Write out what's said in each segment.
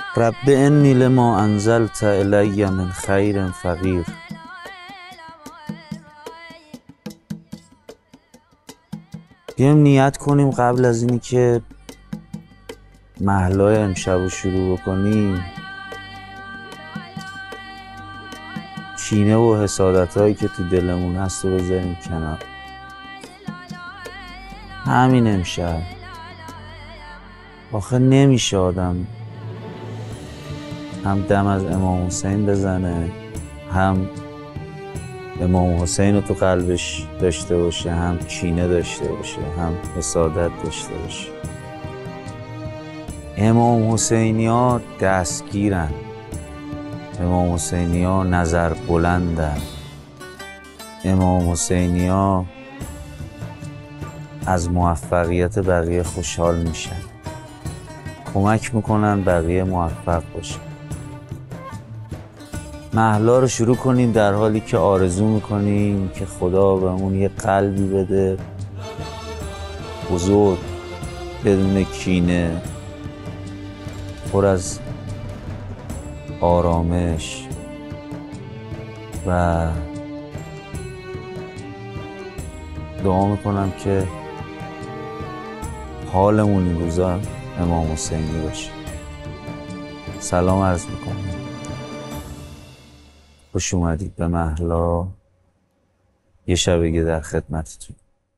رب انی لما انزلت الی من خیر فقیر. بیایم نیت کنیم قبل از اینی که محلای امشب رو شروع بکنیم کینه و حسادت هایی که تو دلمون هست رو بذاریم کنار. همین امشب آخه نمیشه آدم هم دم از امام حسین بزنه، هم امام حسین رو تو قلبش داشته باشه، هم کینه داشته باشه، هم حسادت داشته باشه. امام حسینی ها دستگیرن، امام حسینی ها نظر بلندن، امام حسینی ها از موفقیت بقیه خوشحال میشن، کمک میکنن بقیه موفق باشن. محلا رو شروع کنیم در حالی که آرزو میکنیم که خدا بهمون یه قلبی بده بزرگ، بدون کینه، پر از آرامش و دعا میکنم که حالمون این روزا امام حسینی باشه. سلام عرض میکنم، خوش اومدید به محلا. یه شبگه در خدمتتون.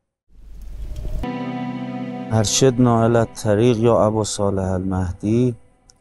ارشدنا الی الطریق یا ابا صالح المهدی.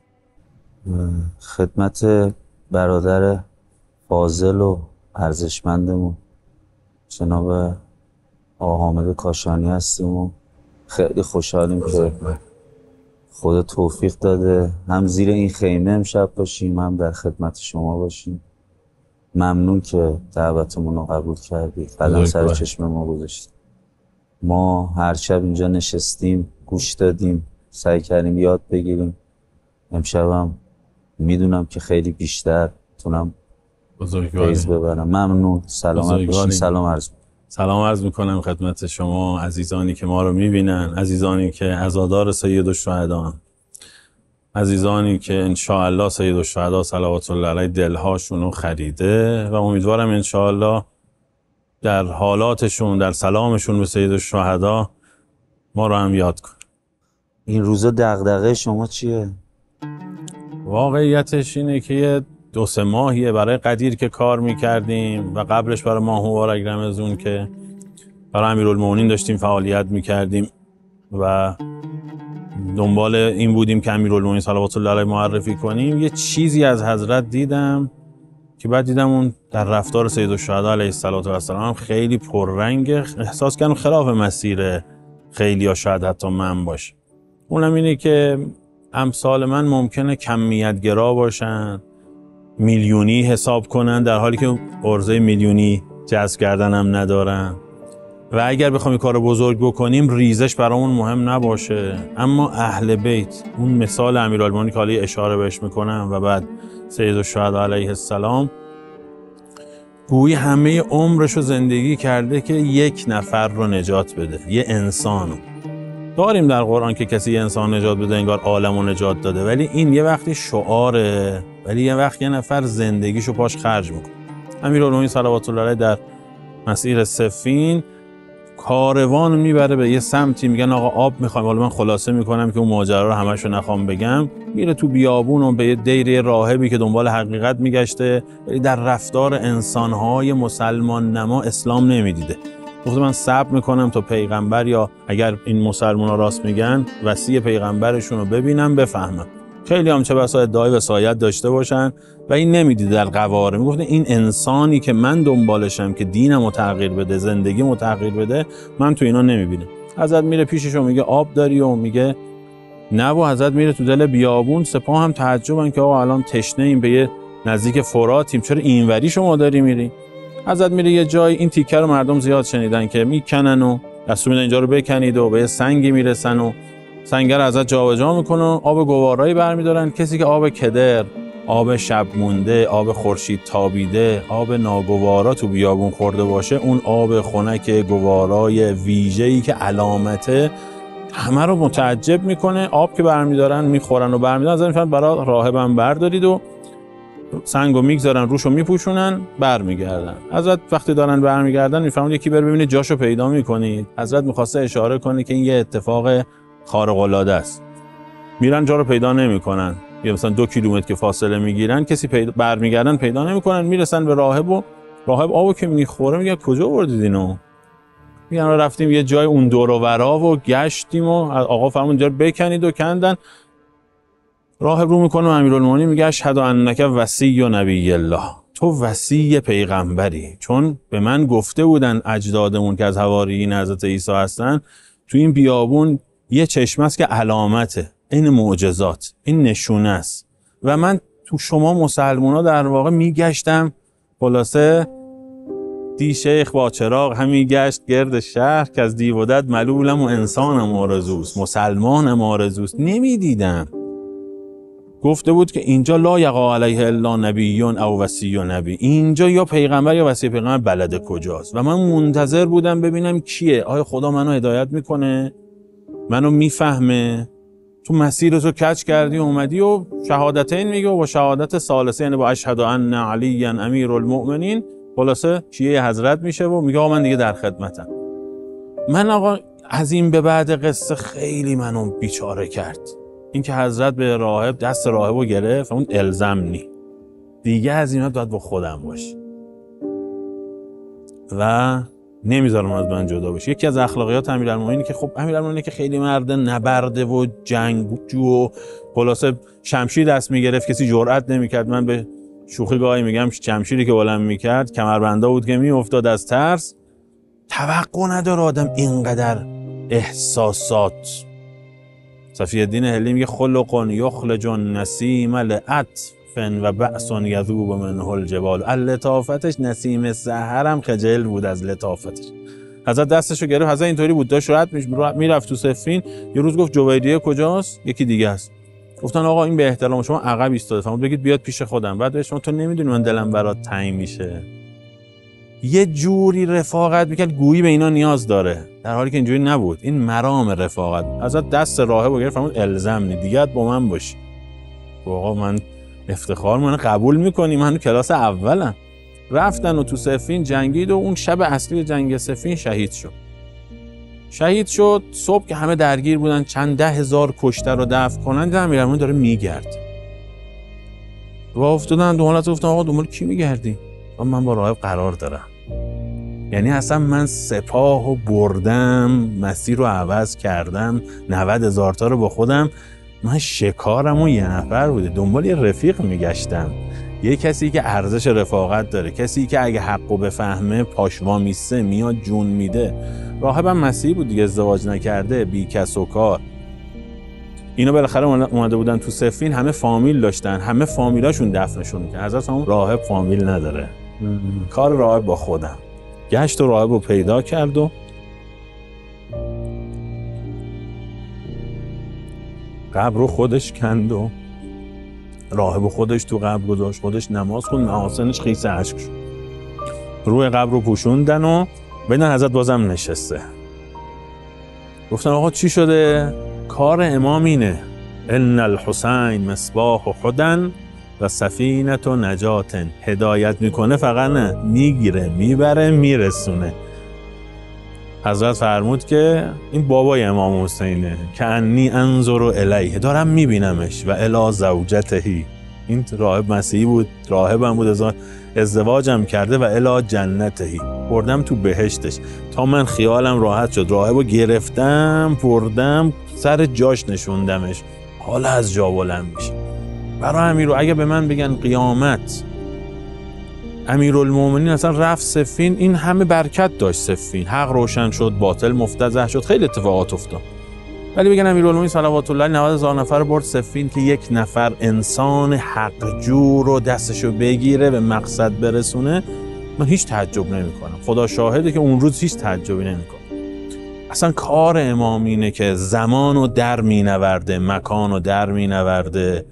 خدمت برادر فاضل و ارزشمندمون جناب آقا حامد کاشانی هستیم و خیلی خوشحالیم که خدا توفیق داده هم زیر این خیمه امشب باشیم، هم در خدمت شما باشیم. ممنون که دعوتمون رو قبول کردید، قدم سر چشم ما گذاشتید. ما هر شب اینجا نشستیم، گوش دادیم، سعی کردیم یاد بگیریم. امشبم میدونم که خیلی بیشتر تونم فیض ببرم. ممنون، سلامت باشین. سلام عرض میکنم خدمت شما عزیزانی که ما رو میبینن، عزیزانی که عزادار سید الشهدا، عزیزانی که انشاءالله سید الشهدا صلوات الله علیه دلهاشون رو خریده و امیدوارم انشاءالله در حالاتشون، در سلامشون به سید الشهدا ما رو هم یاد کن. این روزا دغدغه شما چیه؟ واقعیتش اینه که یه 2-3 ماهیه برای قدیر که کار میکردیم و قبلش برای ماه مبارک رمضان که برای امیرالمومنین داشتیم فعالیت میکردیم و دنبال این بودیم که امیرالمومنین صلوات الله علیه معرفی کنیم. یه چیزی از حضرت دیدم که بعد دیدم اون در رفتار سید الشهدا علیه السلام خیلی پررنگ، احساس کردم خلاف مسیر خیلی یا شاید حتی من باشه. اونم اینه که امثال من ممکنه کمیت گرا باشن، میلیونی حساب کنن، در حالی که عرضه میلیونی جذب کردن هم ندارن و اگر بخوایم کار بزرگ بکنیم ریزش برامون مهم نباشه. اما اهل بیت، اون مثال امیرالمومنین که حالا اشاره بهش میکنم و بعد سید الشهدا علیه السلام، گویی همه عمرشو زندگی کرده که یک نفر رو نجات بده، یه انسانو. داریم در قرآن که کسی یه انسان نجات بده انگار عالمو نجات داده، ولی این یه وقتی شعاره، ولی یه وقت یه نفر زندگیشو پاش خرج میکنه. امیرالمومنین صلوات الله علیه در مسیر صفین کاروان میبره به یه سمتی، میگن آقا آب میخوایم. حالا من خلاصه میکنم که اون ماجرا رو همشو نخوام بگم. میره تو بیابون و به یه دیره راهبی که دنبال حقیقت میگشته، ولی در رفتار انسانهای مسلمان نما اسلام نمیدیده. گفته من صبر میکنم تا پیغمبر، یا اگر این مسلمان‌ها راست میگن، وصی پیغمبرشون رو ببینم بفهمم. خیلی هم چه بسا ادعای وصایت داشته باشن و این نمیدیده در قواره. میگفته این انسانی که من دنبالشم که دینمو تغییر بده، زندگیمو تغییر بده، من تو اینا نمیبینم. حضرت میره پیشش و میگه آب داری؟ و میگه نه. و حضرت میره تو دل بیابون. سپاه هم تعجبن که آقا الان تشنه ایم، به یه نزدیک فراتیم، چرا اینوری شما داری میری؟ حضرت میره یه جای، این تیکه رو مردم زیاد شنیدن که میکنن و دستور میدن اینجا رو بکنید و به یه سنگی میرسن و سنگر حضرت جابجا میکنه و آب گوارایی برمیدارن. کسی که آب کدر، آب شب مونده، آب خورشید تابیده، آب ناگوارا تو بیابون خورده باشه، اون آب خنک گوارای ویژه‌ای که علامت همه رو متعجب میکنه. آب که برمیدارن میخورن و برمیدارن، از این فرد برای راهبم بردارید و سنگو میگذارن روشو میپوشونن برمیگردن. حضرت وقتی دارن برمیگردن میفهمون یکی بره ببینه جاشو پیدا میکنید. حضرت میخواسته اشاره کنه که این یه اتفاق خارق العاده است. میرن جا رو پیدا نمیکنن، یا مثلا 2 کیلومتر که فاصله میگیرن کسی برمیگردن پیدا نمیکنن. میرسن به راهب و راهب آبو که میخوره میگه کجا بردید اینو؟ میگن رفتیم یه جای اون دور و ورا و گشتیم و آقا فرمود اینجا رو بکنید و کندن. راهب رو میکنه و امیرالمومنین میگه اشهد انک وصی نبی الله، تو وصی پیغمبری، چون به من گفته بودن اجدادمون که از حواریین حضرت عیسی هستن تو این بیابون یه چشمه است که علامته، این معجزات، این نشونه است و من تو شما مسلمونا در واقع میگشتم. خلاصه دی شیخ با چراغ همی گشت گرد شهر، که از دیو و دد ملولم و انسانم آرزوست، مسلمانم آرزوست. نمیدیدم. گفته بود که اینجا لا یقع علیه الا نبی او وصی نبی، اینجا یا پیغمبر یا وصی پیغمبر بلد کجاست و من منتظر بودم ببینم کیه. آیا خدا منو هدایت میکنه، منو میفهمه؟ تو مسیر رو کج کردی اومدی و شهادتین میگه و با شهادت ثالثه، یعنی با اشهد ان علی امیرالمؤمنین خلاصه شیعه حضرت میشه و میگه آقا من دیگه در خدمتم. من آقا از این به بعد قصه خیلی منو بیچاره کرد. این که حضرت به راهب دست راهبو گرفت، اون الزمنی دیگه از اینا باید با خودم باشی و نمیذارم از من جدا بشه. یکی از اخلاقیات امیرالمومنین که خب امیرالمومنین که خیلی مرد نبرده و جنگجو و خلاصه شمشیر دست میگرفت، کسی جرئت نمیکرد. من به شوخی گاهی میگم شمشیری که بلند میکرد کمربنده بود که میافتاد از ترس. توقع نداره آدم اینقدر احساسات. صفی الدین هلی میگه خلق یخلج نسیم لعطف و بأس یذوب منه الجبال. لطافتش نسیم سحرم خجل بود از لطافتش. حضرت دستشو گرفت، حضرت اینطوری بود داشت رد میرفت تو صفین. یه روز گفت جویریه کجاست؟ یکی دیگه است. گفتن آقا این به احترام شما عقب ایستاده، فرمود بگید بیاد پیش خودم. بعد شما تو نمیدونی من دلم برات تنگ میشه. یه جوری رفاقت میکرد گویی به اینا نیاز داره، در حالی که اینجوری نبود. این مرام رفاقت. حضرت دست راهب گرفت، فرمود الزمنی دیگه با من باشی. آقا من افتخار منو قبول میکنی، من کلاس اولم. رفتن و تو صفین جنگید و اون شب اصلی جنگ صفین شهید شد. صبح که همه درگیر بودن چند 10,000 کشته رو دفن کنن، دیدن امیرالمومنین داره میگرد. راه افتادن دنبالش، گفتن آقا دنبال کی میگردی؟ من با راهب قرار دارم. یعنی اصلا من سپاهو بردم، مسیر رو عوض کردم، 90,000 تا رو با خودم. من شکارم و یه نفر بوده، دنبال یه رفیق میگشتم، یه کسی که ارزش رفاقت داره، کسی که اگه حقو بفهمه پاشوا میسته، میاد جون میده. راهبم مسیحی بود دیگه، ازدواج نکرده، بی کس و کار. اینا بالاخره اومده بودن تو صفین، همه فامیل داشتن، همه فامیلاشون دفنشون میکنن. حضرت هم راهب فامیل نداره. کار راهب با خودم. گشت و راهب رو پیدا کرد و قبر رو خودش کند و راهب خودش تو قبر گذاشت، خودش نماز خوند، محاسنش خیس اشک شد. روی قبر رو پوشوندن و ببینن حضرت بازم نشسته. گفتن آقا چی شده؟ کار امام اینه، ان الحسین مصباح حدن و سفینه نجات. هدایت میکنه فقط نه، میگیره، میبره، میرسونه. حضرت فرمود که این بابای امام حسینه، که انی انظر الیه، دارم میبینمش، و الی زوجتهی. این راهب مسیحی بود، راهبم بود، ازدواجم کرده، و الی جنتهی، بردم تو بهشتش. تا من خیالم راحت شد، راهبو گرفتم، بردم سر جاش نشوندمش، حالا از جا بلند میشه. برای همین رو اگه به من بگن قیامت امیرالمومنین اصلا رفت صفین، این همه برکت داشت صفین، حق روشن شد، باطل مفتضح شد، خیلی اتفاقات افتاد. ولی بگن امیرالمومنین صلوات الله 90,000 نفر برد صفین که یک نفر انسان حقجو رو دستشو بگیره به مقصد برسونه، من هیچ تعجب نمی‌کنم. خدا شاهده که اون روز هیچ تعجبی نمی‌کنم. اصلا کار امامینه که زمانو در مینورده، مکانو در مینورده،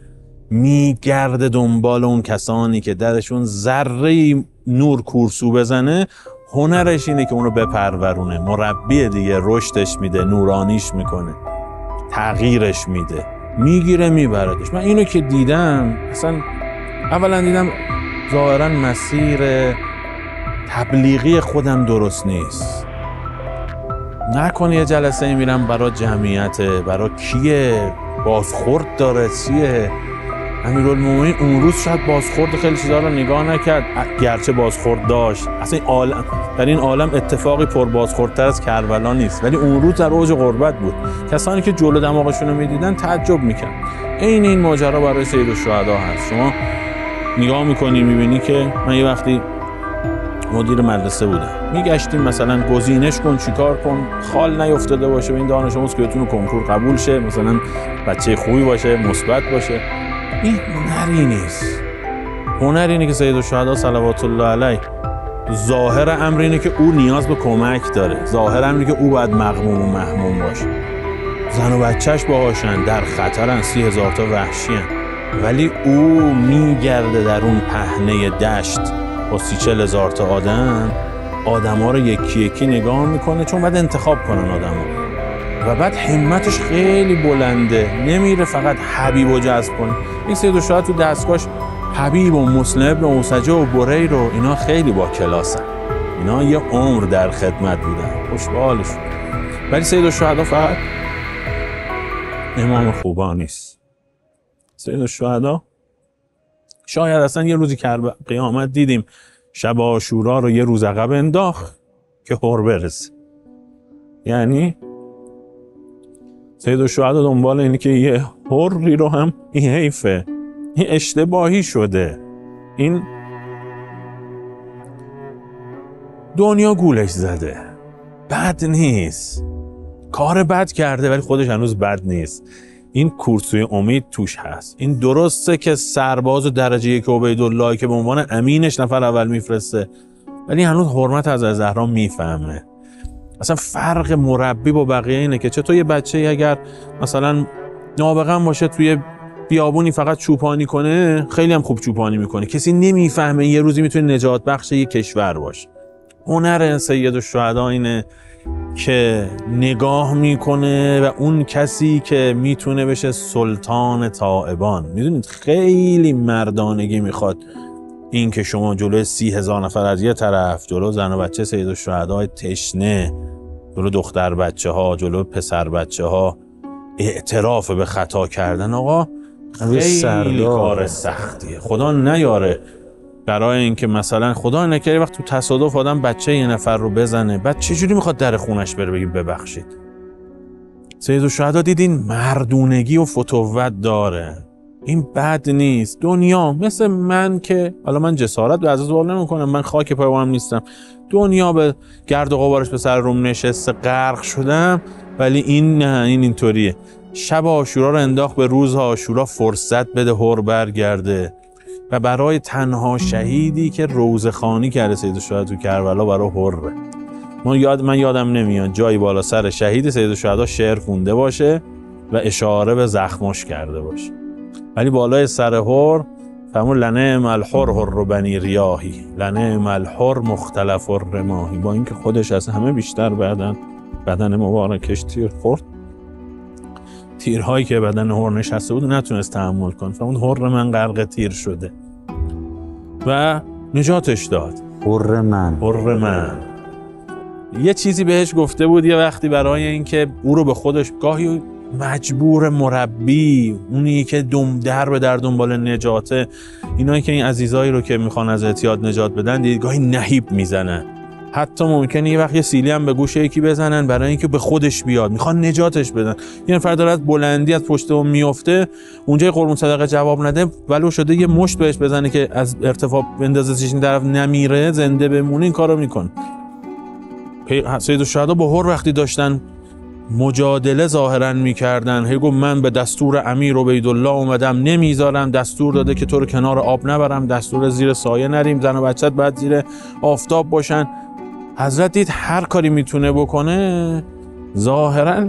میگرده دنبال اون کسانی که درشون ذره نور کورسو بزنه، هنرش اینه که اونو بپرورونه. مربی دیگه رشدش میده، نورانیش میکنه، تغییرش میده، میگیره میبردش. من اینو که دیدم اصلا اولا دیدم ظاهرا مسیر تبلیغی خودم درست نیست. نکنه یه جلسه میرم برای جمعیته، برای کیه، بازخورد داره، چیه؟ امیرالمومنین اون روز شاید بازخورد خیلی چیزا رو نگاه نکرد، گرچه بازخورد داشت. اصلا در این عالم اتفاقی پر بازخوردتر از کربلا نیست، ولی اون روز در اوج غربت بود. کسانی که جلو دماغشون رو میدیدن تعجب میکرد. این ماجرا برای سید الشهدا هست. شما نگاه میکنی میبینی که من یه وقتی مدیر مدرسه بودم، میگشتیم مثلا گزینش کن، چیکار کن، خال نیفتاده باشه به این دانش آموز که بتونه کنکور قبول شه، مثلا بچه خوبی باشه، مثبت باشه. این هنری نیست. هنر اینه که سید الشهدا صلوات الله علیه ظاهر امر اینه که او نیاز به کمک داره، ظاهر امر اینه که او باید مغموم و محموم باشه. زن و بچهش باهاشن، در خطرن، 30,000 تا وحشی‌ان، ولی او میگرده در اون پهنه دشت با 30-40,000 تا آدم‌ها رو یکی یکی نگاه میکنه، چون باید انتخاب کنن آدم‌ها. و بعد همتش خیلی بلنده، نمیره فقط حبیب رو جذب کنه. این سید الشهدا تو دستگاهش حبیب و مسلم ابن اوسجه و بریر و اینا خیلی با کلاسن، اینا یه عمر در خدمت بودن، خوشبالشون. ولی سید الشهدا فقط امام خوبا نیست. سید الشهدا شاید اصلا یه روزی که قیامت دیدیم شب عاشورا رو یه روز عقب انداخت که هور برسه. یعنی سید الشهدا دنبال اینه که یه هوری رو هم این حیفه، این اشتباهی شده، این دنیا گولش زده، بد نیست، کار بد کرده ولی خودش هنوز بد نیست. این کورسوی امید توش هست. این درسته که سرباز و درجه 1 عبیدالله که به عنوان امینش نفر اول میفرسته، ولی هنوز حرمت از زهرا میفهمه. اصلا فرق مربی با بقیه اینه که چطور یه بچه‌ای اگر مثلا نابغه باشه توی بیابونی فقط چوپانی کنه، خیلی هم خوب چوپانی میکنه، کسی نمیفهمه، یه روزی میتونه نجات بخش یه کشور باشه. هنر سید الشهدا اینه که نگاه میکنه و اون کسی که میتونه بشه سلطان تائبان. میدونید خیلی مردانگی میخواد این که شما جلوی 30,000 نفر از یه طرف، جلو زن و بچه سید الشهدای تشنه، جلو دختر بچه ها، جلو پسر بچه ها اعتراف به خطا کردن، آقا خیلی کار سختیه. خدا نیاره برای اینکه مثلا خدا نکره وقت تو تصادف آدم بچه یه نفر رو بزنه، بعد چجوری میخواد در خونش بره بگی ببخشید؟ سید الشهدا دیدین مردونگی و فتوت داره. این بد نیست. دنیا مثل من که حالا من جسارت به عزیز وارد نمی‌کنم، من خاک پایه‌ام نیستم، دنیا به گرد و غبارش به سر روم نشسته، غرق شدم، ولی این نه، این اینطوریه. شب عاشورا رو انداخت به روز عاشورا فرصت بده هور برگرده. و برای تنها شهیدی که روزخوانی کرده سید الشهدا تو کربلا برای هوره. من یادم نمیاد جایی بالا سر شهید سید الشهدا شعر خونده باشه و اشاره به زخمش کرده باشه، ولی بالای سر هور فرمود لنعم الحر حر بنی ریاحی لنعم الحر مختلف الرماحی. با اینکه خودش از همه بیشتر بدن مبارکش تیر خورد، تیرهایی که بدن هور نشسته بود نتونست تحمل کنه، فرمود هور من غرق تیر شده و نجاتش داد. هور من یه چیزی بهش گفته بود یه وقتی برای اینکه او رو به خودش، گاهی مجبور مربی، اونی که در به در دنبال نجاته، اینایی که این عزیزایی رو که میخوان از اعتیاد نجات بدن دیدگاهی نهیب میزنن، حتی ممکنه یه وقت یه سیلی هم به گوش یکی بزنن برای اینکه به خودش بیاد، میخوان نجاتش بدن. یه نفر داره از بلندی از پشت اون میفته، اونجای قربون صدقه جواب نده، ولو شده یه مشت بهش بزنه که از ارتفاع بندازتش این طرف نمیره، زنده بمونه، این کارو میکنه. سید الشهدا با هر وقتی داشتن مجادله ظاهرا میکردن، هی گفت من به دستور امیر عبیدالله اومدم، نمیذارم، دستور داده که تو رو کنار آب نبرم، دستور زیر سایه نریم، زن و بچت باید زیر آفتاب باشن. حضرت دید هر کاری میتونه بکنه، ظاهرا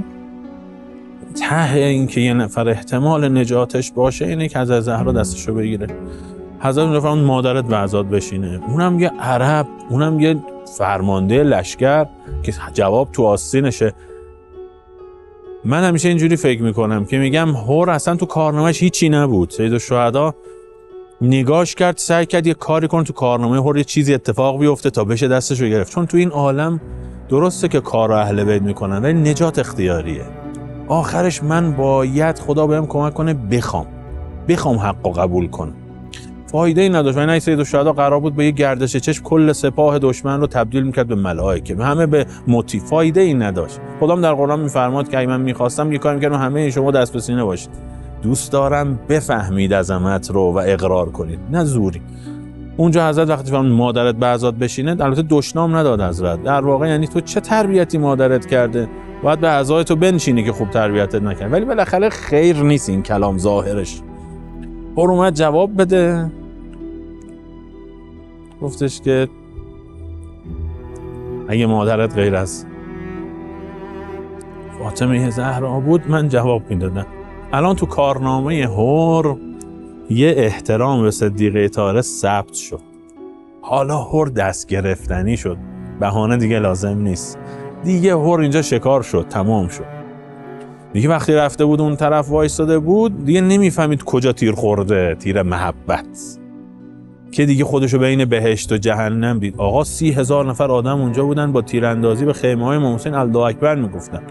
ته این که یه نفر احتمال نجاتش باشه اینه که از زهرا دستشو بگیره. حضرت اون مادرت به عزاد بشینه، اونم یه عرب، اونم یه فرمانده لشکر که جواب تو آستینشه. من همیشه اینجوری فکر میکنم که میگم هور اصلا تو کارنامهش هیچی نبود. سیدالشهدا نگاش کرد، سعی کرد یه کاری کنه تو کارنامه هور یه چیزی اتفاق بیفته تا بشه دستشو گرفت. چون تو این عالم درسته که کار اهل بیت میکنن ولی نجات اختیاریه. آخرش من باید خدا بهم کمک کنه بخوام حقو قبول کنم. فایده ای نداشت. و این سیدالشهدا قرار بود به یه گردش چشم کل سپاه دشمن رو تبدیل میکرد به ملائکه، همه به موتی. فایده ای نداشت. خدام در قرآن میفرماد که اگه من میخواستم یه کاری میکردم همه شما دست به سینه باشید. دوست دارم بفهمید عظمت رو و اقرار کنید، نه زوری. اونجا حضرت وقتی فرمود مادرت به عزات بشینه، البته دشنام نداد حضرت. در واقع یعنی تو چه تربیتی مادرت کرده، باید به اعضای تو بنشینی که خوب تربیتت نکرد. ولی بالاخره خیر نیست این کلام ظاهرش. هور اومد جواب بده، گفتش که اگه مادرت غیر از فاطمه زهرا بود من جواب میدادم. الان تو کارنامه هور یه احترام به صدیقه طاهره ثبت شد. حالا هور دست گرفتنی شد، بهانه دیگه لازم نیست. دیگه هور اینجا شکار شد، تمام شد. دیگه وقتی رفته بود اون طرف وایستاده بود، دیگه نمیفهمید کجا تیر خورده، تیر محبت که دیگه خودشو بین بهشت و جهنم دید. آقا 30,000 نفر آدم اونجا بودن با تیراندازی به خیمه های امام حسین الله اکبر میگفتن.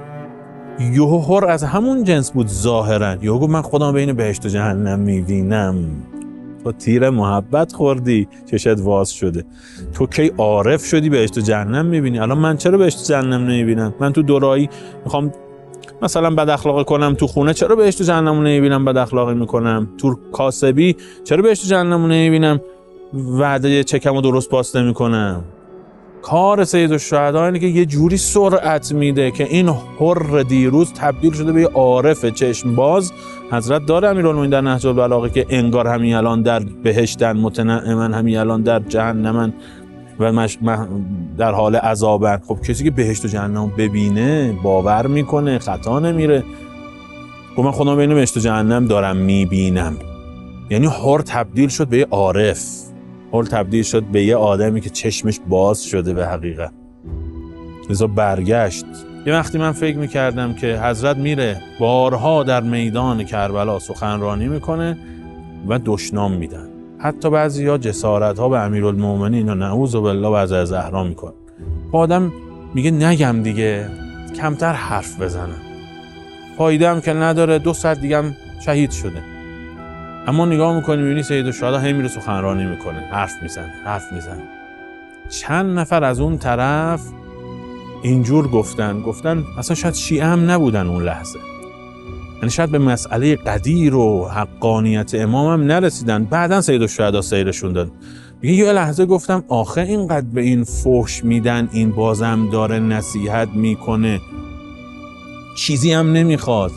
یهو هور از همون جنس بود ظاهرا. یهو گفت من خودم بین بهشت و جهنم میبینم. تو تیر محبت خوردی، چشت واز شده. تو کی عارف شدی بهشت و جهنم میبینی؟ الان من چرا بهشت و جهنم نمیبینم؟ من تو دورایی میخوام مثلا بد اخلاقی کنم تو خونه، چرا بهشت و جهنم نمیبینم بد اخلاقی میکنم؟ تو کاسبی چرا بهشت و جهنم نمیبینم وعده چکمو درست پاس نمیکنم؟ کار سیدالشهدا اینه که یه جوری سرعت میده که این حر دیروز تبدیل شده به یه عارف چشم باز. حضرت داره امیرالمومنین در نهج البلاغه که انگار همین الان در بهشتن متنعمن، همین الان در جهنمن و در عذاب عذابن. خب کسی که بهشت و جهنم ببینه باور میکنه، خطا نمیره. گفت من خودم بین بهشت و جهنم دارم میبینم. یعنی حر تبدیل شد به یه عارف، حر تبدیل شد به یه آدمی که چشمش باز شده به حقیقت. لذا برگشت. یه وقتی من فکر میکردم که حضرت میره بارها در میدان کربلا سخنرانی میکنه و دشنام میدن. حتی بعضی‌ها جسارت‌ها به امیرالمومنین و نعوذ بالله و از زهرا میکنن. آدم میگه نگم دیگه، کمتر حرف بزنم، فایده هم که نداره، 2 ساعت دیگه هم شهید شده. اما نگاه میکنی میبینی سیدالشهدا هی میره سخنرانی میکنه، حرف میزنه. چند نفر از اون طرف اینجور گفتن اصلا شاید شیعه هم نبودن اون لحظه، یعنی شاید به مسئله قدیر و حقانیت امام هم نرسیدن. بعدن سیدالشهدا سیرشون داد. میگه یه لحظه گفتم آخه اینقدر به این فحش میدن، این بازم داره نصیحت میکنه، چیزی هم نمیخواد.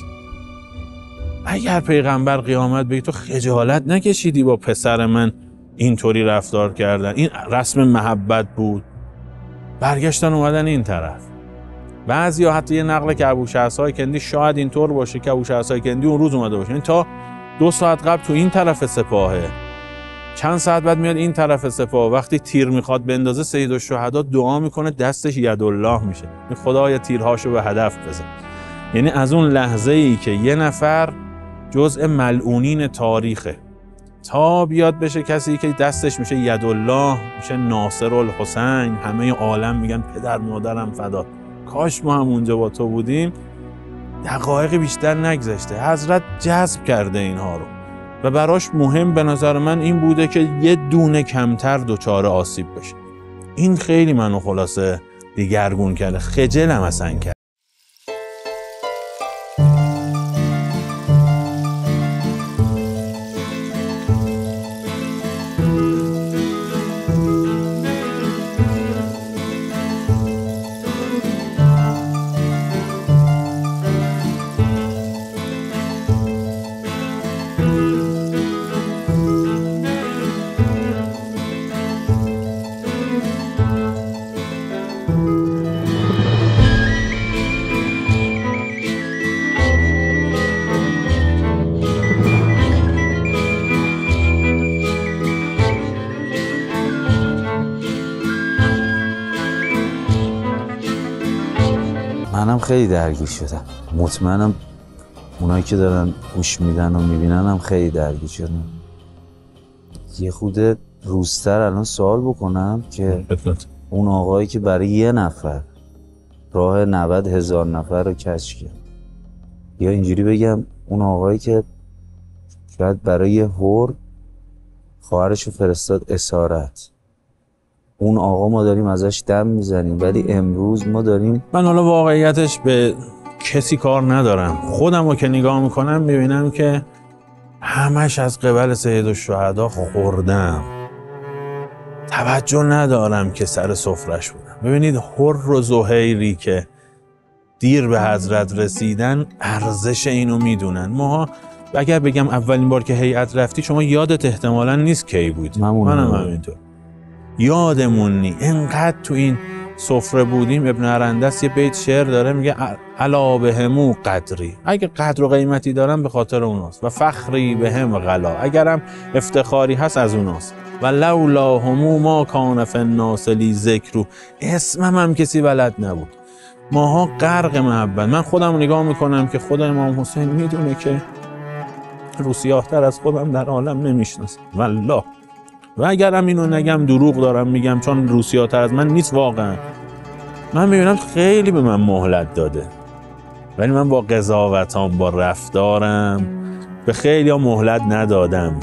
اگر پیغمبر قیامت بگه تو خجالت نکشیدی با پسر من اینطوری رفتار کردن، این رسم محبت بود. برگشتن اومدن این طرف. بعضیا حتی یه نقله که ابوشهسای کندی شاید اینطور باشه که ابوشهسای کندی اون روز اومده باشه، این تا 2 ساعت قبل تو این طرف سپاهه، چند ساعت بعد میاد این طرف سپاه. وقتی تیر میخواد بندازه سیدالشهدا دعا میکنه دستش یدالله میشه، خدایا تیرهاشو به هدف بزن. یعنی از اون لحظه ای که یه نفر جزء ملعونین تاریخه تا بیاد بشه کسی که دستش میشه یدالله، میشه ناصر الحسین، همه عالم میگن پدر مادرم فدا. کاش ما هم اونجا با تو بودیم. دقایق بیشتر نگذشته حضرت جذب کرده اینها رو و براش مهم به نظر من این بوده که یه دونه کمتر دچار آسیب بشه. این خیلی منو خلاصه دیگرگون کرده، خجلم اصلا کرد. منم خیلی درگیر شدم. مطمئنم اونایی که دارن گوش میدن و میبینن هم خیلی درگیر شدن. یه خود روزتر الان سوال بکنم که اون آقایی که برای یه نفر راه 90,000 نفر رو کج کرد، یا اینجوری بگم اون آقایی که شاید برای یه هور خواهرشو فرستاد اسارت، اون آقا ما داریم ازش دم میزنیم، ولی امروز ما داریم. من حالا واقعیتش به کسی کار ندارم، خودم رو که نگاه میکنم میبینم که همش از قبل سید الشهدا خوردم، توجه ندارم که سر سفرش بودم. ببینید حر و زهیری که دیر به حضرت رسیدن ارزش اینو میدونن. ما اگر بگم اولین بار که هیئت رفتی شما یادت احتمالاً نیست کی بود، منم همینطور یادمون نی. انقدر تو این سفره بودیم. ابن ارندس یه بیت شعر داره میگه علا بهمو قدری، اگه قدر و قیمتی دارم به خاطر اوناست، و فخری بهم غلا، اگرم افتخاری هست از اوناست، و لولا همو ما کان فی الناس لی ذکرو، اسمم هم کسی بلد نبود. ماها غرق محبت. من خودم نگاه میکنم که خود امام حسین میدونه که رو سیاه‌تر از خودم در عالم نمیشناسم والله، و اگرم اینو نگم دروغ دارم میگم، چون روسیاتر از من نیست واقعا. من میبینم خیلی به من مهلت داده، ولی من با قضاوتام با رفتارم به خیلی ها مهلت ندادم.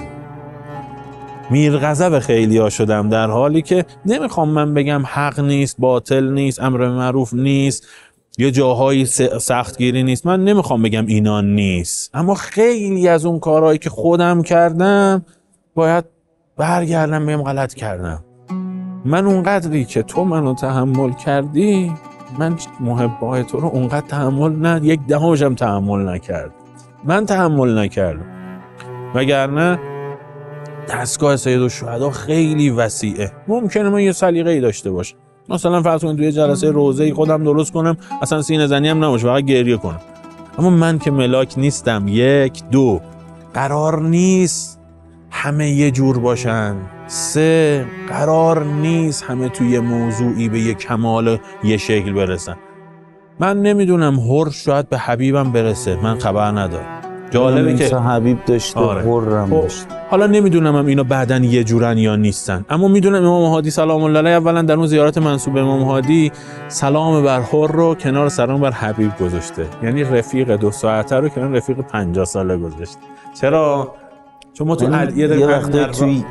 میرغضب خیلی ها شدم، در حالی که نمیخوام من بگم حق نیست، باطل نیست، امر معروف نیست، یه جاهایی سختگیری نیست. من نمیخوام بگم اینا نیست، اما خیلی از اون کارهایی که خودم کردم باید برگردم بگم غلط کردم. من اونقدری که تو منو تحمل کردی، من محبای تو رو اونقدر تحمل یک دهمشم تحمل نکرد. من تحمل نکردم، وگرنه دستگاه سید الشهدا خیلی وسیعه. ممکنه من یه سلیقه‌ای داشته باشه، مثلا فرض کنید توی جلسه روزه‌ای خودم درست کنم، اصلا سینه زنی هم نباشه، فقط گریه کنم. اما من که ملاک نیستم. 1 2 قرار نیست همه یه جور باشن. 3 قرار نیست همه توی موضوعی به یه کمال یه شکل برسن. من نمیدونم، هر شاید به حبیبم برسه، من خبر ندارم. جالبه که حبیب داشته، هرم داشته. حالا نمیدونم هم اینا بعدن یه جورن یا نیستن، اما میدونم امام هادی سلام الله علیه اولا در اون زیارت منسوب به امام هادی سلام بر هر رو کنار سلام بر حبیب گذاشته، یعنی رفیق 2 ساعته رو کنار رفیق 50 ساله گذاشته. چرا؟ چون ما تو یه وقتی توی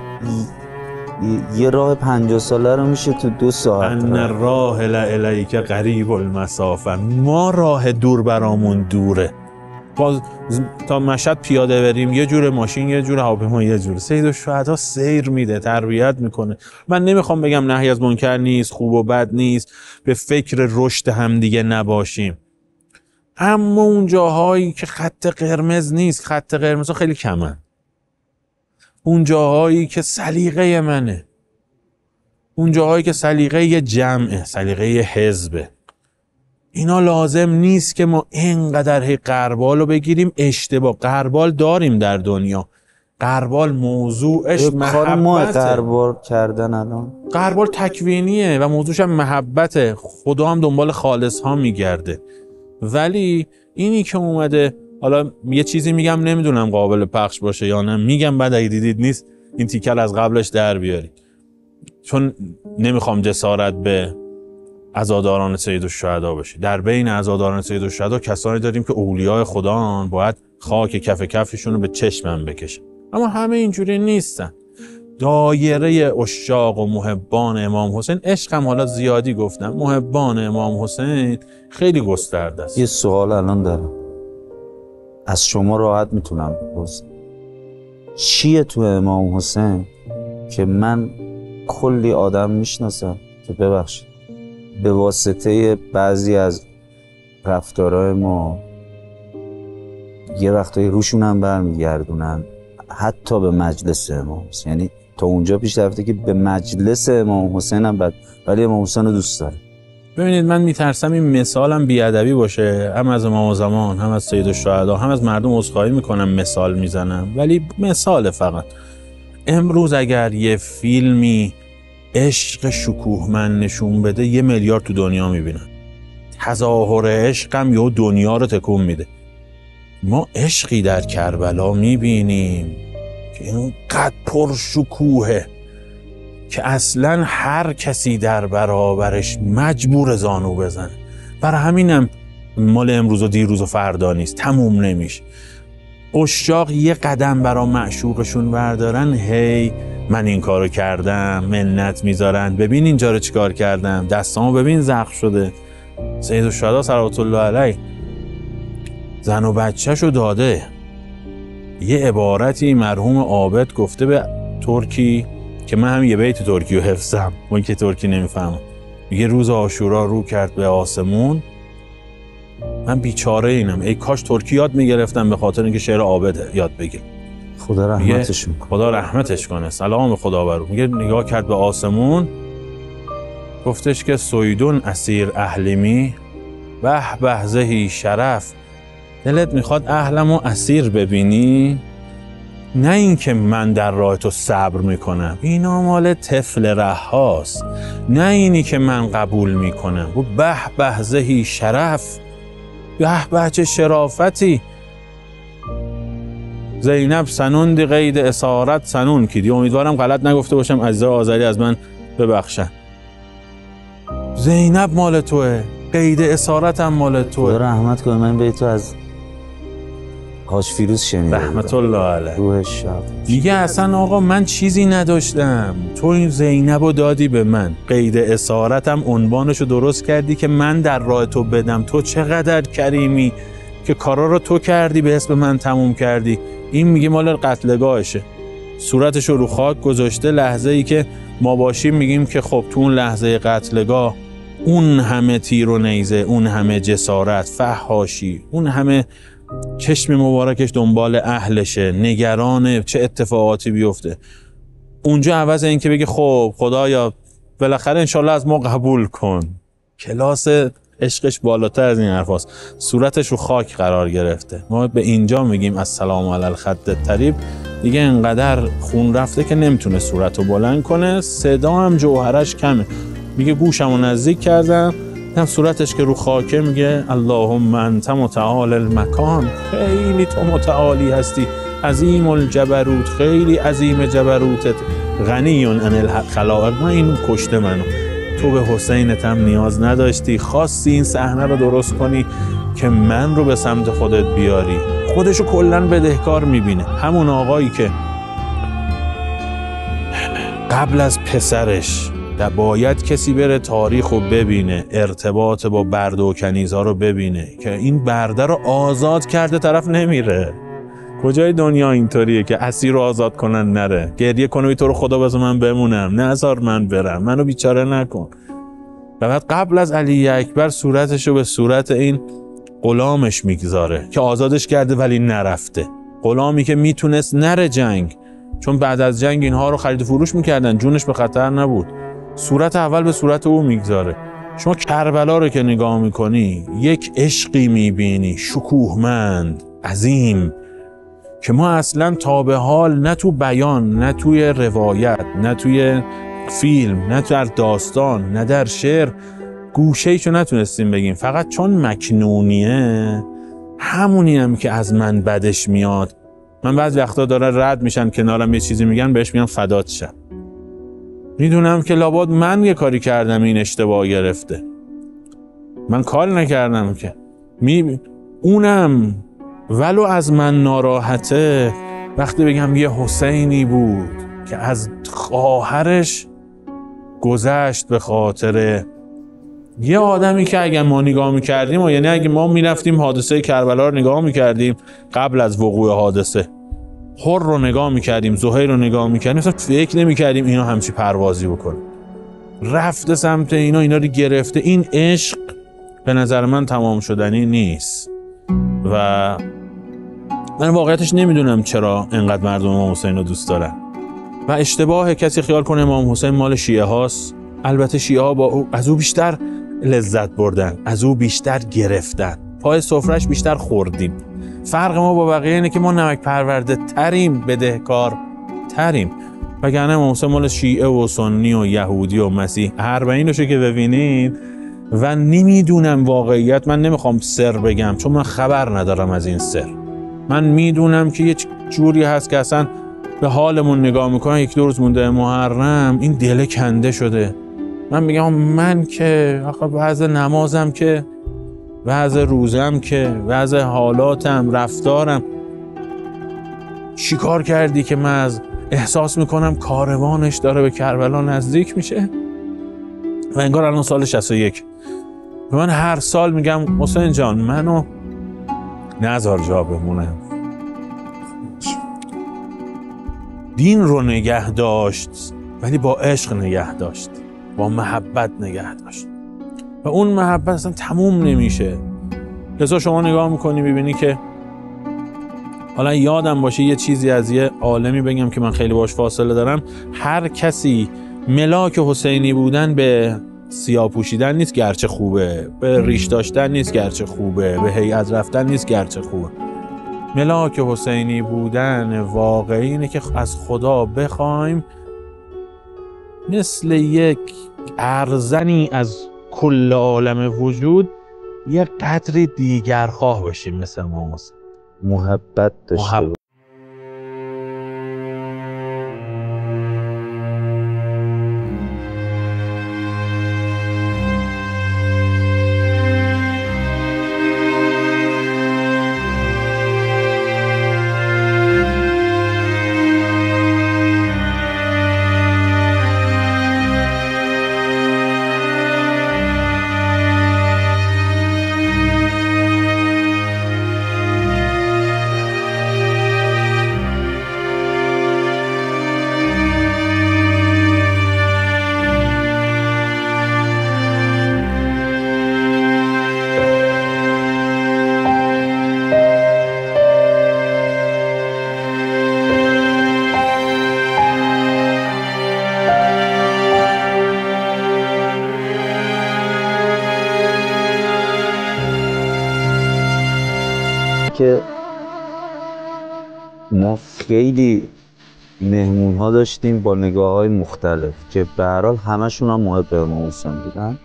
یه راه 50 ساله رو میشه تو 2 ساعت. ان الراه الیک قریب المسافه، ما راه دور برامون دوره. باز تا مشهد پیاده بریم یه جور، ماشین یه جور، هواپیما یه جور. سید الشهدا سیر میده، تربیت میکنه. من نمیخوام بگم نهی از منکر نیست، خوب و بد نیست، به فکر رشد هم دیگه نباشیم، اما اون جاهایی که خط قرمز نیست، خط قرمز خیلی کمن. اون جاهایی که سلیقه منه، اون جاهایی که سلیقه جمعه، سلیقه حزبه، اینا لازم نیست که ما اینقدر غربال رو بگیریم. اشتباه. غربال داریم در دنیا، غربال موضوعش محبته. ما غربال کردن الان غربال تکوینیه و موضوعش هم محبته. خدا هم دنبال خالص ها میگرده. ولی اینی که اومده، حالا یه چیزی میگم نمیدونم قابل پخش باشه یا نه، میگم بعد اگه دیدید نیست این تیکل از قبلش در بیارید، چون نمیخوام جسارت به عزاداران سید الشهدا بشه. در بین عزاداران سید الشهدا کسانی داریم که اولیاء خدان، باید خاک کف کفشون رو به چشمم بکشه، اما همه اینجوری نیستن. دایره عشاق و محبان امام حسین، عشقم حالا زیادی گفتم، محبان امام حسین خیلی گسترده است. یه سوال الان دارم از شما، راحت میتونم بپرسم. چیه تو امام حسین که من کلی آدم میشناسم که ببخشید به واسطه بعضی از رفتارهای ما یه وقتایی روشون هم برمیگردونن حتی به مجلس امام حسین، یعنی تا اونجا پیش رفته که به مجلس امام حسین هم بد، ولی امام حسین رو دوست داره. ببینید من میترسم این مثالم بیادبی باشه، هم از امام زمان، هم از سید الشهدا، هم از مردم عذرخواهی میکنم مثال میزنم، ولی مثال فقط. امروز اگر یه فیلمی عشق شکوهمند نشون بده 1 میلیارد تو دنیا میبینن. تظاهر عشقم یا دنیا رو تکون میده. ما عشقی در کربلا میبینیم که اینقدر پرشکوهه که اصلا هر کسی در برابرش مجبور زانو بزنه. برای همینم مال امروز و دیروز و فردا نیست، تموم نمیشه. عشاق یه قدم برا معشوقشون بردارن، هی من این کارو کردم، منت میذارن، ببین اینجا رو چیکار کردم، دستامو ببین زخم شده. سید الشهدا صلوات الله علیه زن و بچه‌شو داده. یه عبارتی مرحوم عابد گفته به ترکی که من هم یه بیت ترکی رو حفظم، من که ترکی نمیفهمم. میگه روز عاشورا رو کرد به آسمون، من بیچاره اینم، ای کاش ترکی یاد میگرفتم به خاطر اینکه شعر عابد یاد بگیر. خدا رحمتش کنه. خدا رحمتش کنه. سلام خدا بر او. میگه نگاه کرد به آسمون، گفتش که سویدون اسیر اهلیمی به به زهی شرف. دلت میخواد اهلمو اسیر ببینی؟ نه اینکه من در راه تو صبر میکنم، اینا مال طفل رهاست. نه اینی که من قبول میکنم. و به به زهی شرف، به به چه شرافتی. زینب سنوندی قید اسارت سنون کیدی. امیدوارم غلط نگفته باشم، عزیزای آذری از من ببخشن. زینب مال توه، قید اسارت هم مال توه. خدا رحمت کنه. من به تو از حاج فیروز شنیدم، رحمت الله علیه، روحش شاد. میگه اصلا آقا من چیزی نداشتم، تو این زینبو دادی به من، قید اسارتم عنوانشو درست کردی که من در راه تو بدم. تو چقدر کریمی که کارا رو تو کردی، به اسم من تموم کردی. این میگه مال قتلگاهشه. صورتشو رو خاک گذاشته. لحظه ای که ما باشیم میگیم که خب تو اون لحظه قتلگاه اون همه تیر و نیزه، اون همه جسارت، فحاشی، اون همه چشم مبارکش دنبال اهلشه، نگران چه اتفاقاتی بیفته. اونجا عوض این که بگه خب خدایا بالاخره انشالله از ما قبول کن، کلاس عشقش بالاتر از این حرف هست. صورتش رو خاک قرار گرفته. ما به اینجا میگیم السلام علی الخد الطریب. دیگه انقدر خون رفته که نمیتونه صورت رو بلند کنه، صدا هم جوهرش کمه. میگه گوشمو نزدیک کردم، هم صورتش که رو خاکه، میگه اللهم انت متعال المکان. خیلی تو متعالی هستی، عظیم الجبروت، خیلی عظیم جبروتت، غنی عن الخلائق. من این کشته منو. تو به حسینت هم نیاز نداشتی، خواستی این صحنه رو درست کنی که من رو به سمت خودت بیاری. خودشو کلن بدهکار میبینه. همون آقایی که قبل از پسرش باید کسی بره تاریخ رو ببینه، ارتباط با برده و کنیزها رو ببینه که این برده رو آزاد کرده، طرف نمیره. کجای دنیا اینطوریه که اسیر رو آزاد کنن نره، گریه کنه تو رو خدا بذار من بمونم، نذار من برم، منو بیچاره نکن. و بعد قبل از علی اکبر صورتش رو به صورت این غلامش میگذاره که آزادش کرده ولی نرفته. غلامی که میتونست نره جنگ، چون بعد از جنگ اینها رو خرید و فروش میکردن، جونش به خطر نبود. صورت اول به صورت او میگذاره. شما کربلا رو که نگاه میکنی، یک عشقی میبینی شکوهمند، عظیم، که ما اصلا تا به حال نه تو بیان، نه توی روایت، نه توی فیلم، نه در داستان، نه در شعر گوشه‌ایشو نتونستیم بگیم. فقط چون مکنونیه، همونی هم که از من بدش میاد. من بعضی وقتا داره رد میشن کنارم یه چیزی میگن، بهش میگم فدات شم. میدونم که لابد من یه کاری کردم این اشتباه گرفته. من کار نکردم که. اونم ولو از من ناراحته، وقتی بگم یه حسینی بود که از خواهرش گذشت به خاطر یه آدمی که اگه ما نگاه میکردیم، و یعنی اگه ما میرفتیم حادثه کربلا رو نگاه میکردیم قبل از وقوع حادثه، حر رو نگاه میکردیم، زهیر رو نگاه میکردیم، مثلا فکر نمیکردیم اینا همچی پروازی بکنه. رفته سمت اینا رو گرفته. این عشق به نظر من تمام شدنی نیست. و من واقعیتش نمیدونم چرا انقدر مردم امام حسین رو دوست دارن. و اشتباه کسی خیال کنه امام حسین مال شیعه هاست. البته شیعه ها از او بیشتر لذت بردن، از او بیشتر گرفتن، پای سفرش بیشتر خوردیم. فرق ما با بقیه اینه که ما نمک پرورده تریم، بدهکار تریم. وگرنه امام حسین مال شیعه و سنی و یهودی و مسیح، اربعینشو که ببینید و نمیدونم واقعیت، من نمیخوام سر بگم چون من خبر ندارم از این سر. من میدونم که یه جوری هست که اصلا به حالمون نگاه میکنن، 1-2 روز مونده محرم این دل کنده شده. من میگم من که آخه وضع نمازم که، وضع روزم که، وضع حالاتم، رفتارم، چی کار کردی که من از احساس میکنم کاروانش داره به کربلا نزدیک میشه؟ و انگار الان سال 61 و من هر سال میگم حسین جان منو نذار جا بمونم. دین رو نگه داشت ولی با عشق نگه داشت، با محبت نگه داشت و اون محبت اصلا تموم نمیشه. لذا شما نگاه میکنی میبینی که حالا یادم باشه یه چیزی از یه عالمی بگم که من خیلی باش فاصله دارم، هر کسی ملاک حسینی بودن به سیاه پوشیدن نیست گرچه خوبه، به ریش داشتن نیست گرچه خوبه، به هیئت رفتن نیست گرچه خوبه. ملاک حسینی بودن واقعی اینه که از خدا بخوایم مثل یک ارزنی از کل عالم وجود یه قدری دیگر خواه باشیم مثل ما محبت داشته باشه. که ما خیلی مهمون ها داشتیم با نگاه های مختلف که به هر حال همشون هم محب امام حسین بودن.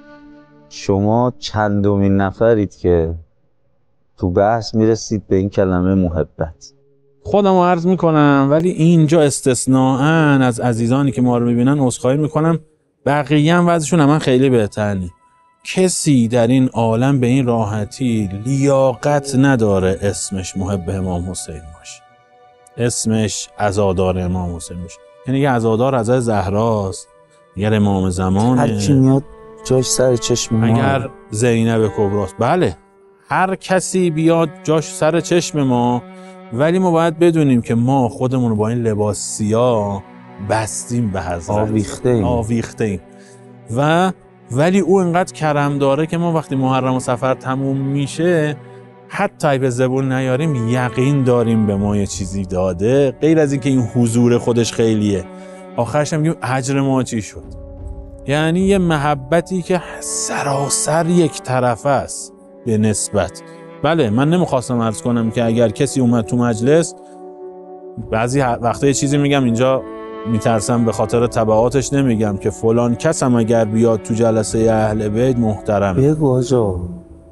شما چندمین نفرید که تو بحث میرسید به این کلمه محبت. خودم رو عرض میکنم ولی اینجا استثناءً از عزیزانی که ما رو میبینن عذرخواهی میکنم، بقیه هم وضعشون من خیلی بهتر نی. کسی در این عالم به این راحتی لیاقت نداره اسمش محب امام حسین باشه، اسمش عزادار امام حسین باشه. یعنی یه عزادار حضرت زهراست، یه امام زمانه، هر کی میاد جاش سر چشم ما، اگر زینب کبراست، بله هر کسی بیاد جاش سر چشم ما، ولی ما باید بدونیم که ما خودمون رو با این لباس سیاه بستیم به حضرت، آویخته ایم و ولی او انقدر کرم داره که ما وقتی محرم و سفر تموم میشه حتی به زبون نیاریم یقین داریم به ما یه چیزی داده، غیر از اینکه این حضور خودش خیلیه، آخرش هم میگیم اجر ما چی شد. یعنی یه محبتی که سراسر یک طرفه است به نسبت. بله من نمیخواستم عرض کنم که اگر کسی اومد تو مجلس، بعضی وقتا یه چیزی میگم اینجا میترسم به خاطر تبعاتش نمیگم که فلان کس هم اگر بیاد تو جلسه اهل بیت محترمه. بگو آجا.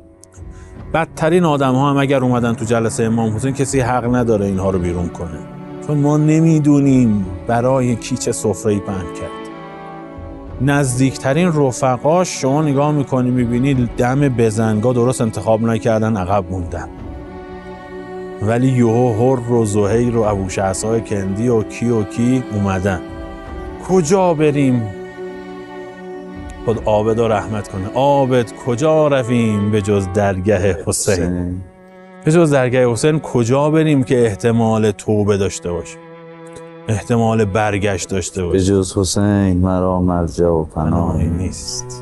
بدترین آدم ها هم اگر اومدن تو جلسه امام حسین کسی حق نداره اینها رو بیرون کنه، چون ما نمیدونیم برای کی چه سفره‌ای پهن کرد. نزدیکترین رفقاش شما نگاه میکنی میبینی دم بزنگاه درست انتخاب نکردن عقب موندن، ولی یهو هر و زهیر و ابوشعثای کندی و کی اومدن. کجا بریم؟ خود عابد رو رحمت کنه. عابد کجا رویم به جز درگاه حسین؟ به جز درگاه حسین کجا بریم که احتمال توبه داشته باشه، احتمال برگشت داشته باشه؟ به جز حسین مرا مرجع و پناهی نیست.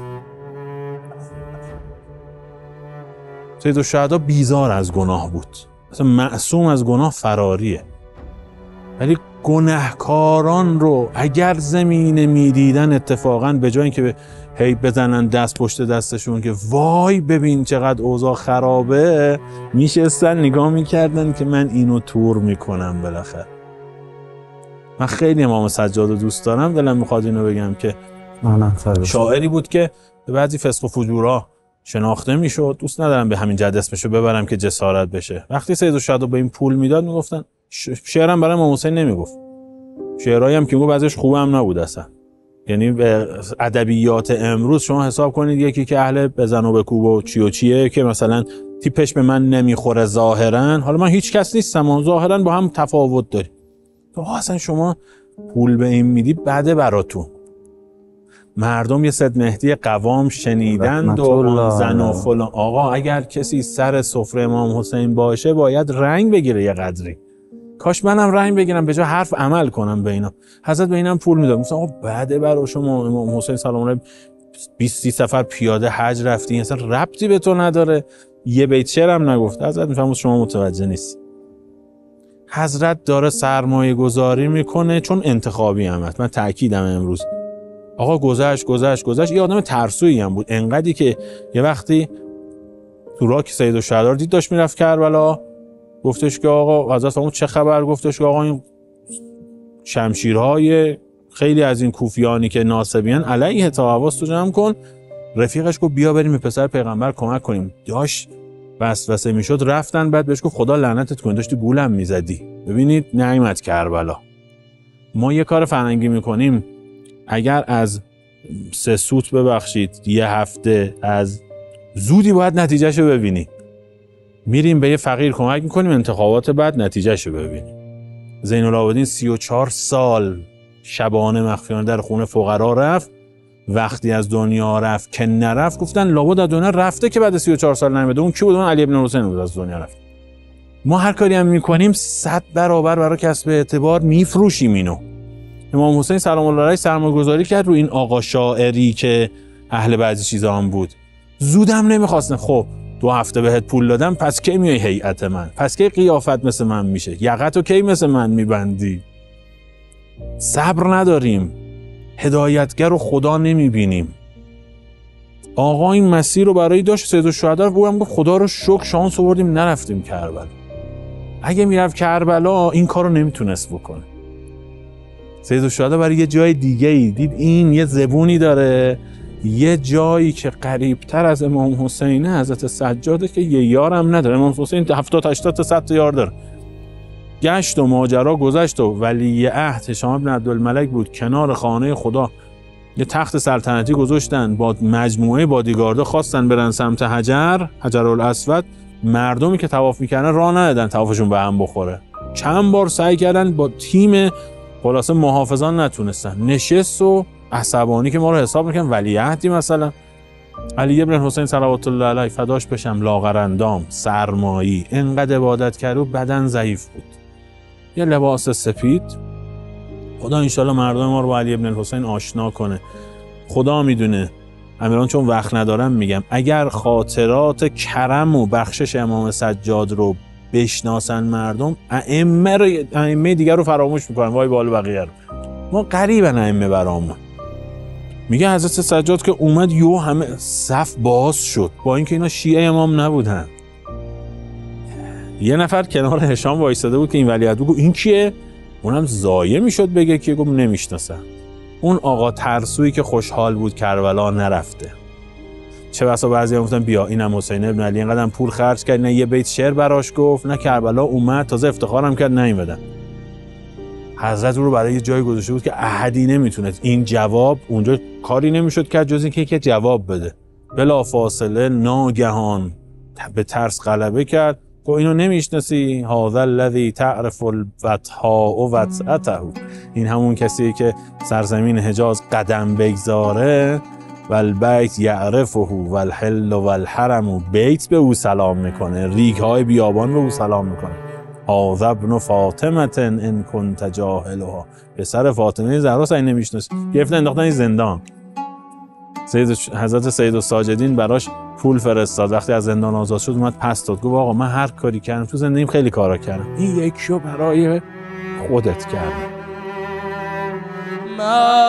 سیدالشهدا بیزار از گناه بود، مثلا معصوم از گناه فراریه، ولی گناهکاران رو اگر زمینه میدیدن اتفاقا به جای اینکه هی بزنن دست پشت دستشون که وای ببین چقدر اوضاع خرابه، میشستن نگاه میکردن که من اینو تور میکنم بالاخره. من خیلی امام سجاد رو دوست دارم، دلم میخواد اینو بگم که شاعری بود که به بعضی فسق و فجورها شناخته میشد. دوست ندارم به همین جد اسمشو ببرم که جسارت بشه. وقتی سید الشهدا به این پول میداد میگفتن شعرم برای امام حسین نمیگفت، شعرهایی هم که میگفت ازش خوبم نبود اصلا. یعنی به ادبیات امروز شما حساب کنید یکی که اهل بزن و بکوب و چیه که مثلا تیپش به من نمیخوره ظاهرا، حالا من هیچ کس نیستم و ظاهرا با هم تفاوت داریم، تو اصلا شما پول به این میدی بده براتون. مردم یه سید مهدی قوام شنیدند و زن و فلان. آقا اگر کسی سر سفره امام حسین باشه باید رنگ بگیره یه قدری. کاش منم رنگ بگیرم به جای حرف عمل کنم به اینا. حضرت به اینم پول میداد. مثلا بعد برای شما امام حسین سلام علیه 20 سفر پیاده حج رفتی، اصلا ربطی به تو نداره. یه بیت شعر هم نگفت. حضرت میفهمه شما متوجه نیستی. حضرت داره سرمایه گذاری میکنه چون انتخابی هم هست. من تاکیدم امروز آقا گذشت. یه آدم ترسویی هم بود، انقدری که یه وقتی تو راک سید الشهدا دید داشت میرفت کربلا، گفتش که آقا حضرت فرمود چه خبر؟ گفتش که آقا این شمشیرهای خیلی از این کوفیانی که ناصبیان علیه تا حواستو جمع کن. رفیقش گفت بیا بریم به پسر پیغمبر کمک کنیم. داشت وسوسه میشد رفتن، بعد بهش گفت خدا لعنتت کنه داشتی گولم میزدی. ببینید نعمت کربلا. ما یه کار فرنگی میکنیم، اگر از 3 سوت ببخشید یه هفته از زودی باید نتیجهشو ببینی. میریم به یه فقیر کمک میکنیم، انتخابات بعد نتیجهشو ببینیم. زین العابدین 34 سال شبانه مخفیانه در خونه فقرا رفت. وقتی از دنیا رفت که نرفت گفتن لابد از دنیا رفته که بعد 34 سال نمیده. اون کی بود؟ اون علی بن حسین بود از دنیا رفت. ما هر کاری هم میکنیم 100 برابر برای کسب اعتبار میفروشیم اینو. امام حسین سلام الله علیه سرمایه‌گذاری کرد رو این آقا شاعری که اهل بعضی چیزا هم بود. زودم نمیخواستن. خب 2 هفته بهت پول دادم، پس کی میای هیئت من؟ پس کی قیافت مثل من میشه؟ یقتو کی مثل من میبندی؟ صبر نداریم. هدایتگر رو خدا نمیبینیم. آقا این مسیر رو برای داشت سید الشهدا رو هم خدا رو شکر شانس آوردیم نرفتیم کربلا. اگه میرفت کربلا این کارو نمیتونست بکنه. سید الشهدا برای یه جای دیگه ای دید این یه زبونی داره، یه جایی که قریبتر از امام حسینه حضرت سجاده که یه یارم نداره. امام حسین 70-80 تا 100 تا یار داره. گشت و ماجرا گذشت و ولی عهد هشام بن عبدالملک بود کنار خانه خدا یه تخت سلطنتی گذاشتن، با مجموعه بادیگاردا خواستن برن سمت حجرالاسود. مردمی که طواف میکردن راه ندادن طوافشون به هم بخوره. چند بار سعی کردن با تیم خلاصه محافظان نتونستن. نشست و عصبانی که ما رو حساب میکنن ولیعهدی مثلا. علی بن حسین صلوات الله علیه فداش بشم لاغرندام سرمایی انقدر عبادت کرد و بدن ضعیف بود. یه لباس سپید. خدا انشالله مردم ما رو با علی بن حسین آشنا کنه. خدا میدونه. امیران چون وقت ندارم میگم اگر خاطرات کرم و بخشش امام سجاد رو بشناسن مردم، ائمه دیگر رو فراموش میکنن. وای بال بقیه رو. ما قریبن ائمه برامون. میگه حضرت سجاد که اومد یو همه صف باز شد، با اینکه اینا شیعه امام نبودن. یه نفر کنار هشام وایساده بود که این ولیعهد بود. این کیه؟ اونم ضایع میشد بگه که گفت نمیشناسم. اون آقا ترسویی که خوشحال بود کربلا نرفته. چه بسا بعضی گفتن بیا اینم حسین ابن علی اینقدر پول خرج کرد، نه یه بیت شعر براش گفت، نه کربلا اومد تازه افتخارم کرد نیومدن. حضرت رو برای یه جای گذاشته بود که احدی نمیتونست این جواب اونجا کاری نمیشد کرد جز اینکه یک جواب بده. بلا فاصله ناگهان به ترس غلبه کرد. گفت اینو نمیشناسی؟ هذا الذی تعرف الوطحاء وطأته. این همون کسیه که سرزمین حجاز قدم بگذاره و البیت یعرفه و الحل و الحرم، بیت به او سلام میکنه، ریگ‌های بیابان به او سلام میکنه. هذا ابن فاطمه ان كنت جاهلها. پسر فاطمه زهرا سعی نمیشناسی. گرفتن انداختن زندان. حضرت سید الساجدین براش پول فرستاد. وقتی از زندان آزاد شد اومد پس داد. گفت آقا من هر کاری کردم تو زندگیم خیلی کارا کردم، این یکیو برای خودت کردم. من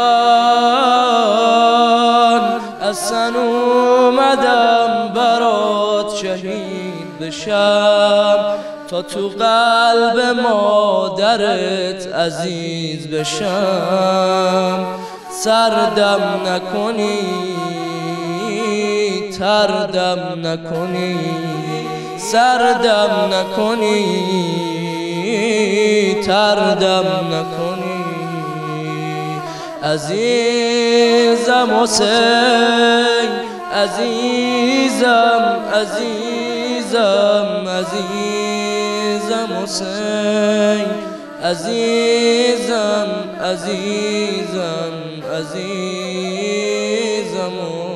اصلا اومدم برات شهید بشم تا تو قلب مادرت عزیز بشم. سردم نکنی تردم نکنی سردم نکنی تردم نکنی عزیزم حسین عزیزم عزیزم عزیزم حسین عزیزم عزیزم عزیزم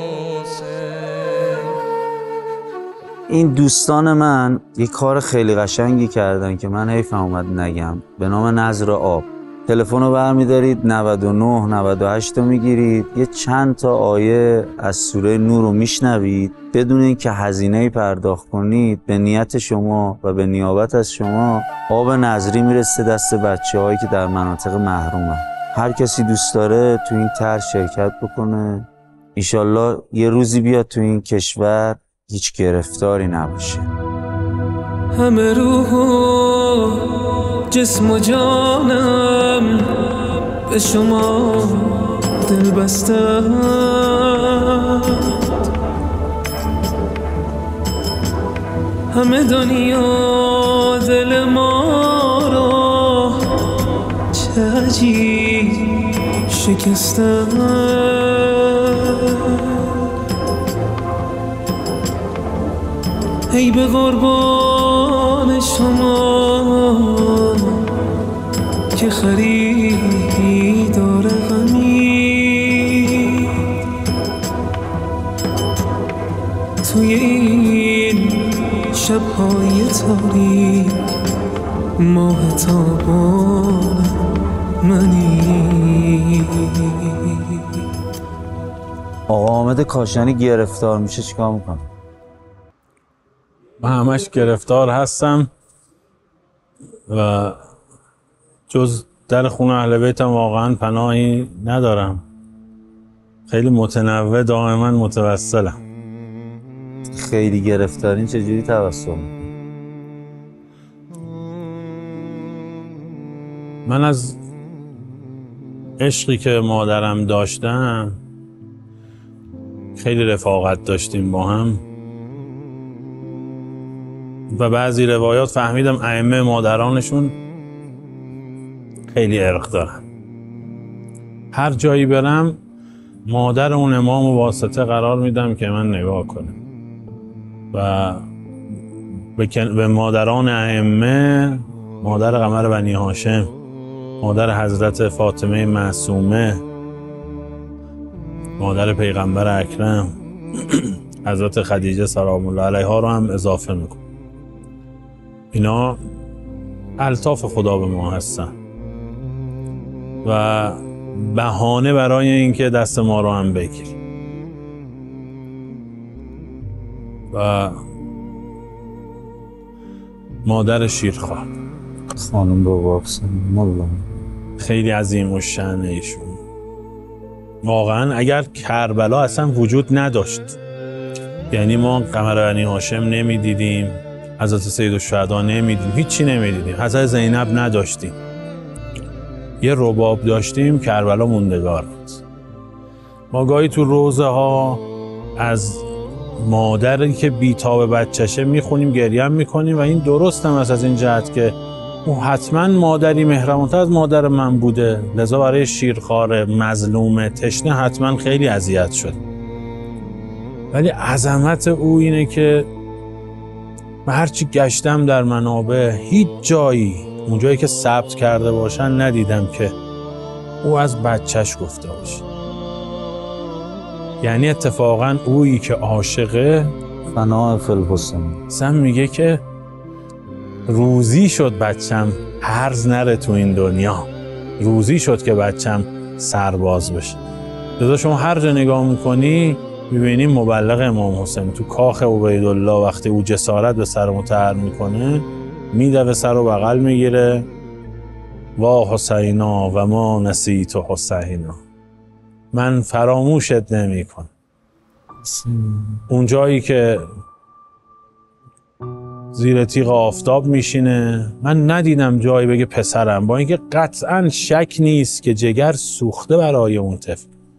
حسین. این دوستان من یه کار خیلی قشنگی کردن که من حیفم اومد نگم، به نام نذر آب. تلفن رو برمیدارید 99 98 رو میگیرید، یه چند تا آیه از سوره نور رو میشنوید بدون اینکه هزینه‌ای پرداخت کنید. به نیت شما و به نیابت از شما آب نظری میرسه دست بچه‌هایی که در مناطق محرومن. هر کسی دوست داره تو این طرح شرکت بکنه، ایشالله یه روزی بیاد تو این کشور هیچ گرفتاری نباشه. همه روح و جسم و جانم به شما دل بستند، همه دنیا دل ما را چه عجیب شکستند. ای به قربان شما که خریدار غمی، توی این شب‌های تاریک ماه تابان منی. آقا حامد کاشانی گرفتار میشه چیکار میکنه؟ من همش گرفتار هستم و جز در خونه اهل بیتم واقعا پناهی ندارم. خیلی متنوع، دائما متوسلم. خیلی گرفتارین، چجوری توسل میکنه؟ من از عشقی که مادرم داشتم خیلی رفاقت داشتیم با هم و بعضی روایات فهمیدم ائمه مادرانشون خیلی عرق دارن. هر جایی برم مادر اون امام و واسطه قرار میدم که من نگاه کنم و به مادران ائمه، مادر قمر بنی هاشم، مادر حضرت فاطمه معصومه، مادر پیغمبر اکرم حضرت خدیجه سلام الله علیها رو هم اضافه میکنم. اینا الطاف خدا به ما هستن و بهانه برای اینکه دست ما رو هم بگیر. و مادر شیرخوار خانم بابا مولا خیلی عظیم الشأن ایشون. واقعا اگر کربلا اصلا وجود نداشت، یعنی ما قمر بنی هاشم نمیدیدیم، حضرت سیدالشهدا نمیدیدیم، هیچی نمیدیدیم، حضرت زینب نداشتیم، یه رباب داشتیم، کربلا موندگار بود. ما گاهی تو روزه ها از مادری که بیتاب بچشه میخونیم، گریه هم میکنیم و این درست هم از این جهت که او حتما مادری مهربان‌تر از مادر من بوده، لذا برای شیرخوار مظلوم تشنه حتما خیلی اذیت شد. ولی عظمت او اینه که هرچی گشتم در منابع هیچ جایی، اون جایی که ثبت کرده باشن، ندیدم که او از بچهش گفته باشه. یعنی اتفاقا اویی که عاشقه فنا فی الحسن سم میگه که روزی شد بچم هرز نره تو این دنیا، روزی شد که بچم سرباز بشه. لذا شما هر جا نگاه میکنی میبینی مبلغ امام حسین تو کاخ عبیدالله وقتی او جسارت به سر مطهر میکنه میدوه سر و بغل میگیره، وا حسینا و ما نسیت حسینا، من فراموشت نمیکنم. اون جایی که زیر تیغ آفتاب میشینه، من ندیدم جایی بگه پسرم، با اینکه قطعا شک نیست که جگر سوخته برای اون طفل.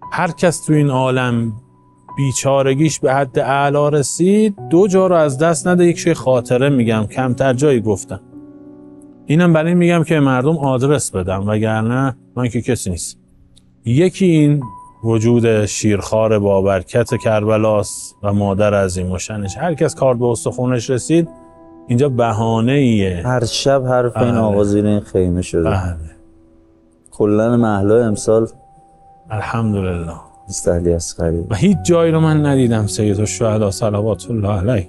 هر کس تو این عالم بیچارگیش به حد اعلا رسید 2 جا رو از دست نده. یک شی خاطره میگم، کمتر جایی گفتم. اینم برای این میگم که مردم آدرس بدم، وگرنه من که کسی نیست. یکی این وجود شیرخوار بابرکت کربلاست و مادر عظیم و شنش. هر کس کار به استخونش رسید اینجا بهانه ایه. هر شب حرف این آقا زیر این خیمه شده. کلن محلای امسال الحمدلله مستحلی اصغری و هیچ جایی رو من ندیدم سید الشهدا صلوات الله علیه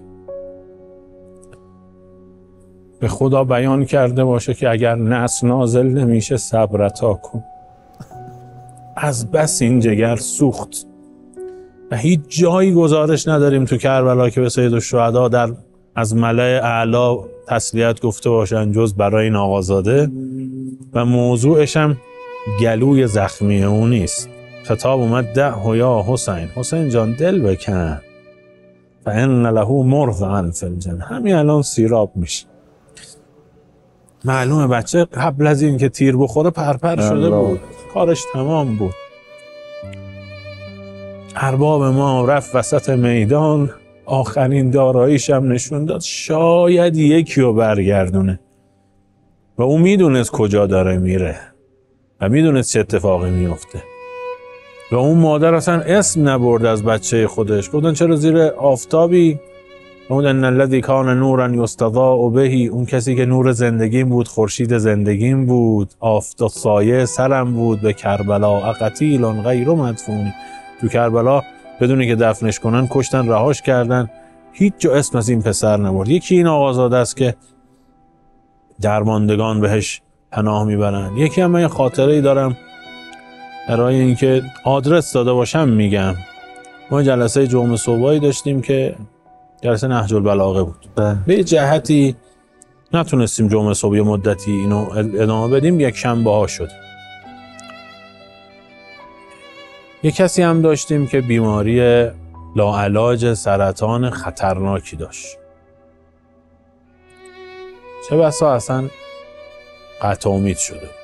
به خدا بیان کرده باشه که اگر نصر نازل نمیشه صبر عطا کن. از بس این جگر سوخت و هیچ جایی گزارش نداریم تو کربلا که به سید الشهدا از ملأ اعلا تسلیت گفته باشن جز برای این آقازاده و موضوعش هم گلوی زخمی اون نیست. خطاب اومد ده یا حسین، حسین جان دل بکن فان له مرضعا فی الجنه. همین الان سیراب میشه. معلومه بچه قبل از این که تیر بخوره پرپر شده بود، کارش تمام بود. ارباب ما رفت وسط میدان، آخرین داراییش هم نشون داد شاید یکی رو برگردونه و اون میدونست کجا داره میره و میدونست چه اتفاقی میفته و اون مادر اصلا اسم نبرد از بچه خودش. گفتن چرا زیر آفتابی؟ اون ان الذی کان نورا یستضاء به، اون کسی که نور زندگیم بود، خورشید زندگیم بود، آفتاب سایه سرم بود، به کربلا قتیل غیر مدفون. تو کربلا بدون که دفنش کنن کشتن، رهاش کردن، هیچ جا اسم از این پسر نبرد. یکی این آقازاده است که درماندگان بهش پناه میبرن. یکی هم من خاطره ای دارم برای اینکه آدرس داده باشم میگم. ما جلسه جمعه صبحایی داشتیم که جلسه نهج البلاغه بود. به جهتی نتونستیم جمعه صبح مدتی اینو ادامه بدیم، یک شنبه ها شد. یک کسی هم داشتیم که بیماری لاعلاج سرطان خطرناکی داشت. چه بسا اصلا قطع امید شده بود.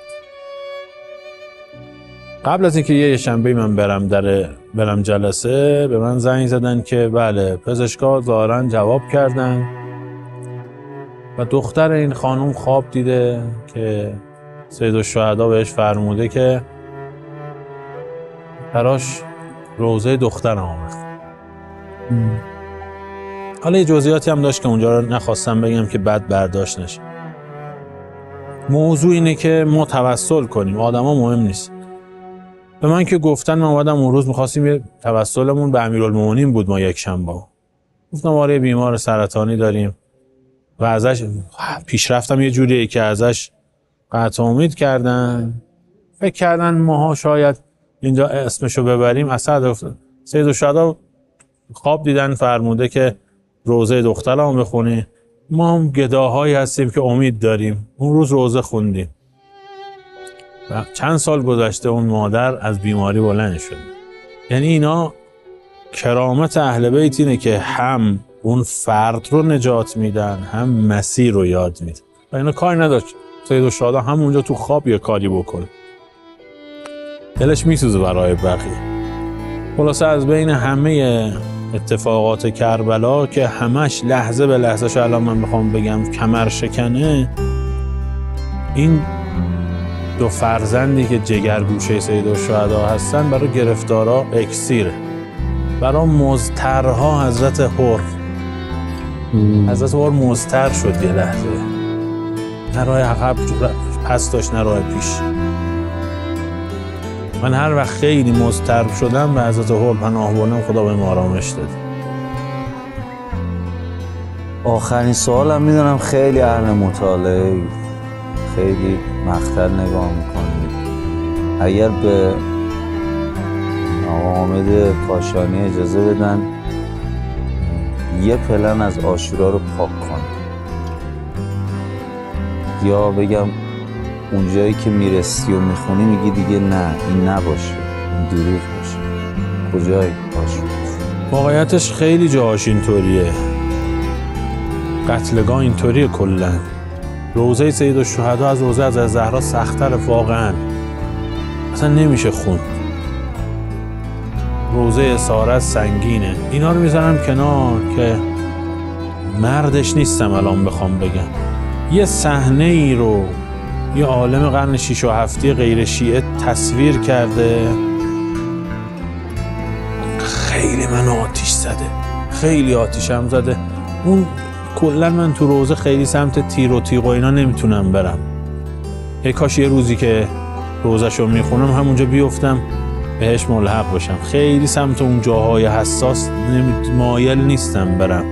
قبل از اینکه یه شنبه من برم جلسه به من زنگ زدن که بله پزشکا ظاهراً جواب کردن و دختر این خانم خواب دیده که سید الشهدا بهش فرموده که براش روضه دختر آمد. حالا یه جزئیاتی هم داشت که اونجا رو نخواستم بگم که بد برداشت نشه. موضوع اینه که ما توسل کنیم، آدما مهم نیست. به من که گفتن، من اومدم اون روز می‌خواستیم یه توسلمون به امیرالمومنین بود، ما یک شنبه گفتم آره بیمار سرطانی داریم و ازش پیشرفتم یه جوریه که ازش قطع امید کردن، فکر کردن ماها شاید اینجا اسمشو ببریم. اصلا سید الشهدا خواب دیدن فرموده که روضه دخترمو بخونی. ما هم گداهایی هستیم که امید داریم. اون روز روضه خوندیم و چند سال گذشته اون مادر از بیماری بلند شده. یعنی اینا کرامت اهل بیت اینه که هم اون فرد رو نجات میدن، هم مسیر رو یاد میدن و اینا کاری نداشت سید الشهدا همونجا تو خواب یه کاری بکنه. دلش میسوزه برای بقیه. خلاصه از بین همه اتفاقات کربلا که همش لحظه به لحظه شو الان من بخوام بگم کمر شکنه، این 2 فرزندی که جگرگوشه سید الشهدا هستن برای گرفتارا اکسیره. برای مضطرها حضرت حر مضطر شد. یه لحظه نه راه عقب پس داشت نه راه پیش. من هر وقت خیلی مضطر شدم به حضرت حر پناه بردم، خدا به ما آرامش داد. آخرین سوالم میدونم خیلی اهل مطالعه، خیلی مقطع نگاه میکنید. اگر به آقا حامد کاشانی اجازه بدن یه پلن از عاشورا رو پاک کن، یا بگم اونجایی که میرسی و میخونی میگی دیگه نه این نباشه، این دروغ باشه، کجای عاشورا؟ واقعیتش خیلی جاهاش اینطوریه. قتلگاه اینطوریه کلن. روضه سید الشهدا از روضه از زهرا سخت‌تر واقعا. اصلا نمیشه خوند. روزه اسارت سنگینه. اینا رو میذارم کنار که مردش نیستم الان بخوام بگم. یه صحنه ای رو یه عالم قرن 6 و 7 غیر شیعه تصویر کرده، خیلی من آتیش زده، خیلی آتیشم زده. اون کلا من تو روزه خیلی سمت تیر و تیغ و اینا نمیتونم برم. کاش یه روزی که روزه‌شو میخونم همونجا بیفتم بهش ملحق بشم. خیلی سمت اون جاهای حساس مایل نیستم برم.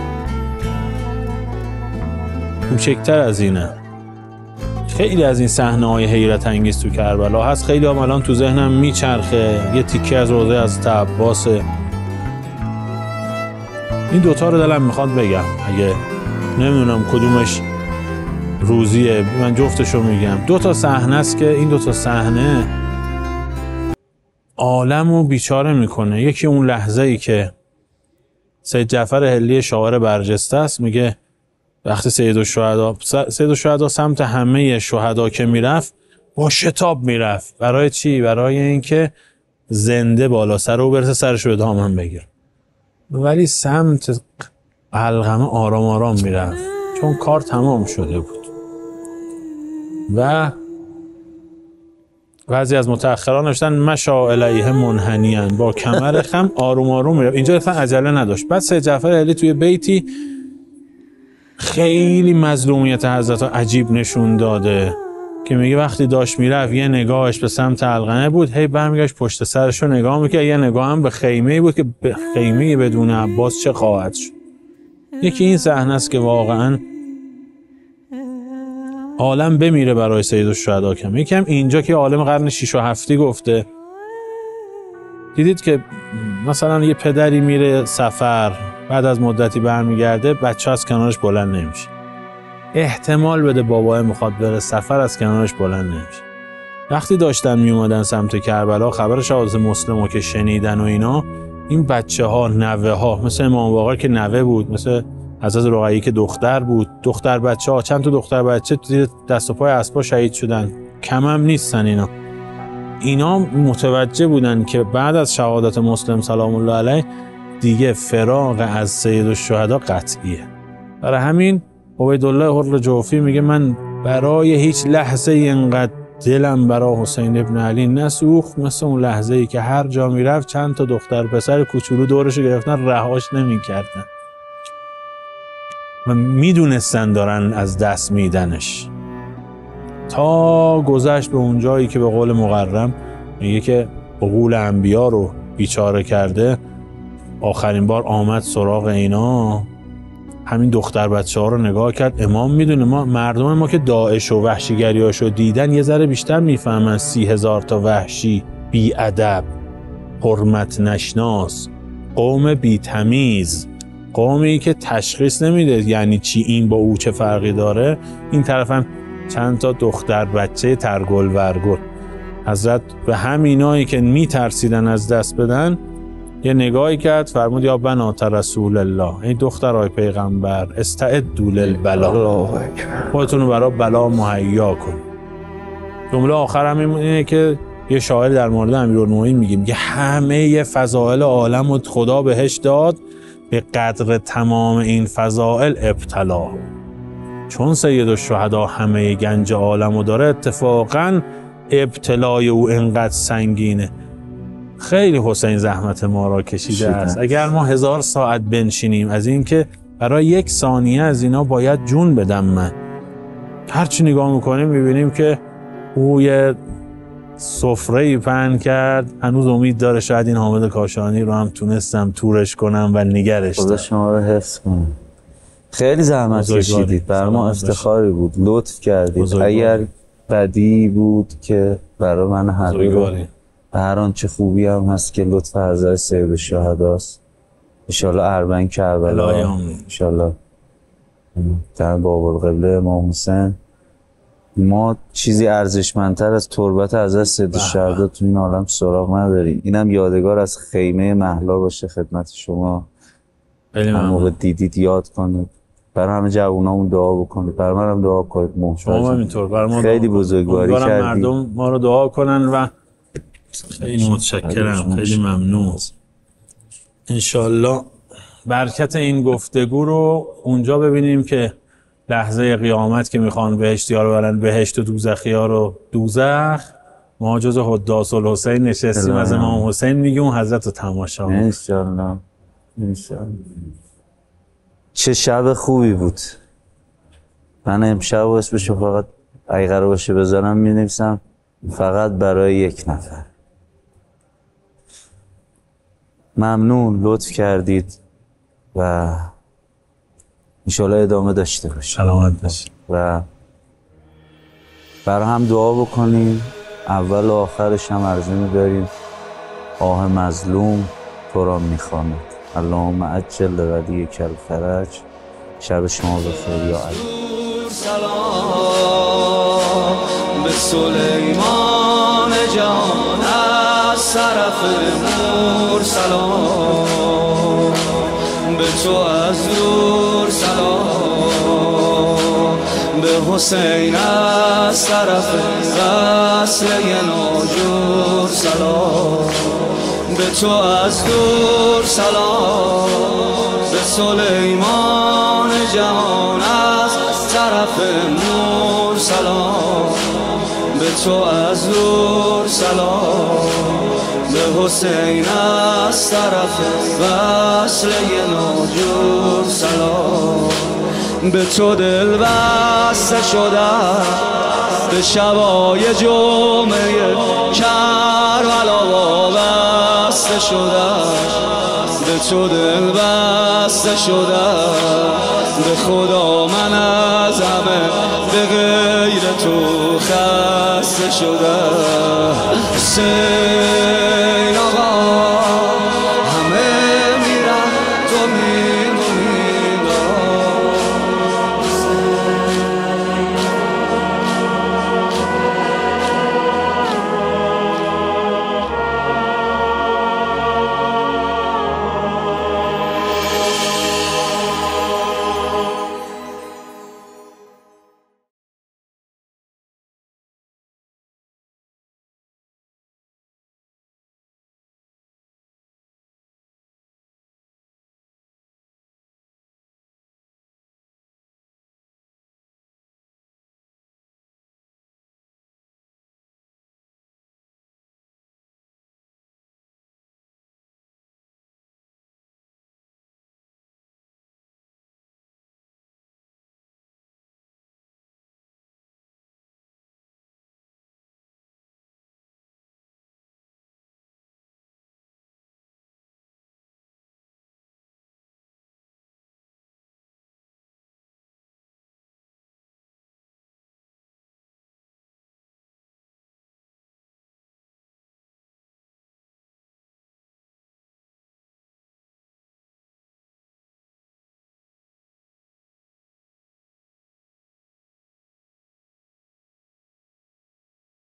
کوچکتر از اینه. خیلی از این صحنه‌های حیرت انگیز تو کربلا هست. خیلی هم الان تو ذهنم میچرخه. یه تیکه از روزه حضرت عباس. این دوتا رو دلم میخواد بگم. اگه نمیدونم کدومش روزیه، من جفتشو میگم. دوتا صحنه است که این دوتا صحنه عالمو بیچاره میکنه. یکی اون لحظه ای که سید جعفر حلی شاعر برجسته است میگه وقتی سید الشهدا سمت همه شهدا که میرفت با شتاب میرفت. برای چی؟ برای اینکه زنده بالا سر او برسه، سرشو به دامن بگیر. ولی سمت علقمه آرام آرام میرفت چون کار تمام شده بود. و بعضی از متأخران نوشتن مشا الیه منحنیاً، با کمر خم آروم آروم میرفت. اینجا اصلا عجله نداشت. بعد سید جعفر حلی توی بیتی خیلی مظلومیت حضرت عجیب نشون داده که میگه وقتی داشت میرفت یه نگاهش به سمت علقمه بود، هی برمیگشت پشت سرش رو نگاه میکرد، یه نگاه هم به خیمه بود که خیمه بدون عباس چه خواهد شد. یکی این صحنه است که واقعا عالم بمیره برای سید الشهدا. کم یکم اینجا که عالم قرن 6 و 7 گفته. دیدید که مثلا یه پدری میره سفر، بعد از مدتی برمیگرده، بچه از کنارش بلند نمیشه. احتمال بده بابا میخواد بره سفر، از کنارش بلند نمیشه. وقتی داشتن میومدن سمت کربلا، خبر شهادت مسلمو که شنیدن و اینا، این بچه ها، نوه ها، مثل امام باقر که نوه بود، مثل حضرت رقیه که دختر بود، دختر بچه ها، چند تا دختر بچه تو دست و پای اسبا شهید شدن. کم هم نیستن اینا متوجه بودن که بعد از شهادت مسلم سلام الله علیه دیگه فراغ از سید الشهدا قطعیه. برای همین عبیدالله حر جوفی میگه من برای هیچ لحظه اینقدر دلم برای حسین ابن علی نسوخت مثل اون لحظه ای که هر جا میرفت چند تا دختر پسر کوچولو دورش گرفتن، رهاش نمیکردن و میدونستن دارن از دست میدنش. تا گذشت به اون جایی که به قول مقرم میگه که عقول انبیا رو بیچاره کرده. آخرین بار آمد سراغ اینا، همین دختر بچه ها رو نگاه کرد. امام میدونه مردم ما که داعش و وحشیگریاشو دیدن یه ذره بیشتر میفهمن. 30,000 تا وحشی، بی ادب، حرمت نشناس، قوم بی تمیز، قومی که تشخیص نمیده یعنی چی این با او چه فرقی داره. این طرف هم چند تا دختر بچه ترگل ورگل. حضرت به همینایی که میترسیدن از دست بدن یه نگاهی کرد، فرمود یا بنات رسول الله، این دخترای پیغمبر، استعدوا للبلا، خودتون رو برای بلا مهیا کن. جمله آخر هم اینه که یه شاعر در مورد امیرالمومنین میگه همه فضائل عالم رو خدا بهش داد، به قدر تمام این فضائل ابتلا. چون سید الشهدا همه گنج عالم رو داره، اتفاقاً ابتلای او انقدر سنگینه. خیلی حسین زحمت ما را کشیده است. اگر ما 1000 ساعت بنشینیم از این که برای 1 ثانیه از اینا باید جون بدم، من هرچی نگاه میکنیم میبینیم که او یه سفره‌ای پهن کرد، هنوز امید داره شاید این حامد کاشانی رو هم تونستم تورش کنم و نگرش دارم. خدا شما رو حفظ کنم. خیلی زحمت کشیدید، بر ما افتخاری بود، لطف کردید. اگر بدی بود که برای من حقیقی هر آنچه خوبی هم هست که لطف حضرت سید الشهداست. انشالله اربعین کربلا، انشالله در بابالقبله امام حسین. ما چیزی ارزشمندتر از تربت حضرت سید الشهدا تو این عالم سراغ نداریم. اینم یادگار از خیمه مهلا باشه خدمت شما. هر موقع دیدید یاد کنید، برای همه جوونامون دعا بکنید، برای منم دعا کنید. شما همینطور برای ما خیلی بزرگواری کردید. مردم ما رو دعا کنن و خیلی متشکرم، خیلی ممنون. انشالله برکت این گفتگو رو اونجا ببینیم که لحظه قیامت که میخوان بهشتی‌ها رو برن بهشت و دوزخی‌ها رو دوزخ، ما جز حداث الحسین نشستیم از امام حسین میگیم اون حضرت رو تماشا. انشالله. چه شب خوبی بود. من امشب اسمشو فقط اگه قرار باشه بذارم می‌نویسم فقط برای یک نفر. ممنون لطف کردید و انشالله ادامه داشته باشید. سلامت باشید. و برای هم دعا بکنیم. اول و آخرش هم عرضه می‌داریم آه مظلوم تو را می‌خواند. اللهم عجل لولیک الفرج. شب شما بخیر یا علی. سلام به سلیمان جان از طرف نور، سلام به تو از دور، سلام به حسین از طرف وصله ناجور، سلام به تو از دور، سلام به سلیمان جهان از طرف نور، سلام به تو از دور، سلام به حسین از طرف وصله ناجور، سلام به تو دل بسته شده به شبای جمعه کربلا وابسته شده، به تو دل بسته شده به خدا من از همه به غیر تو خسته شده.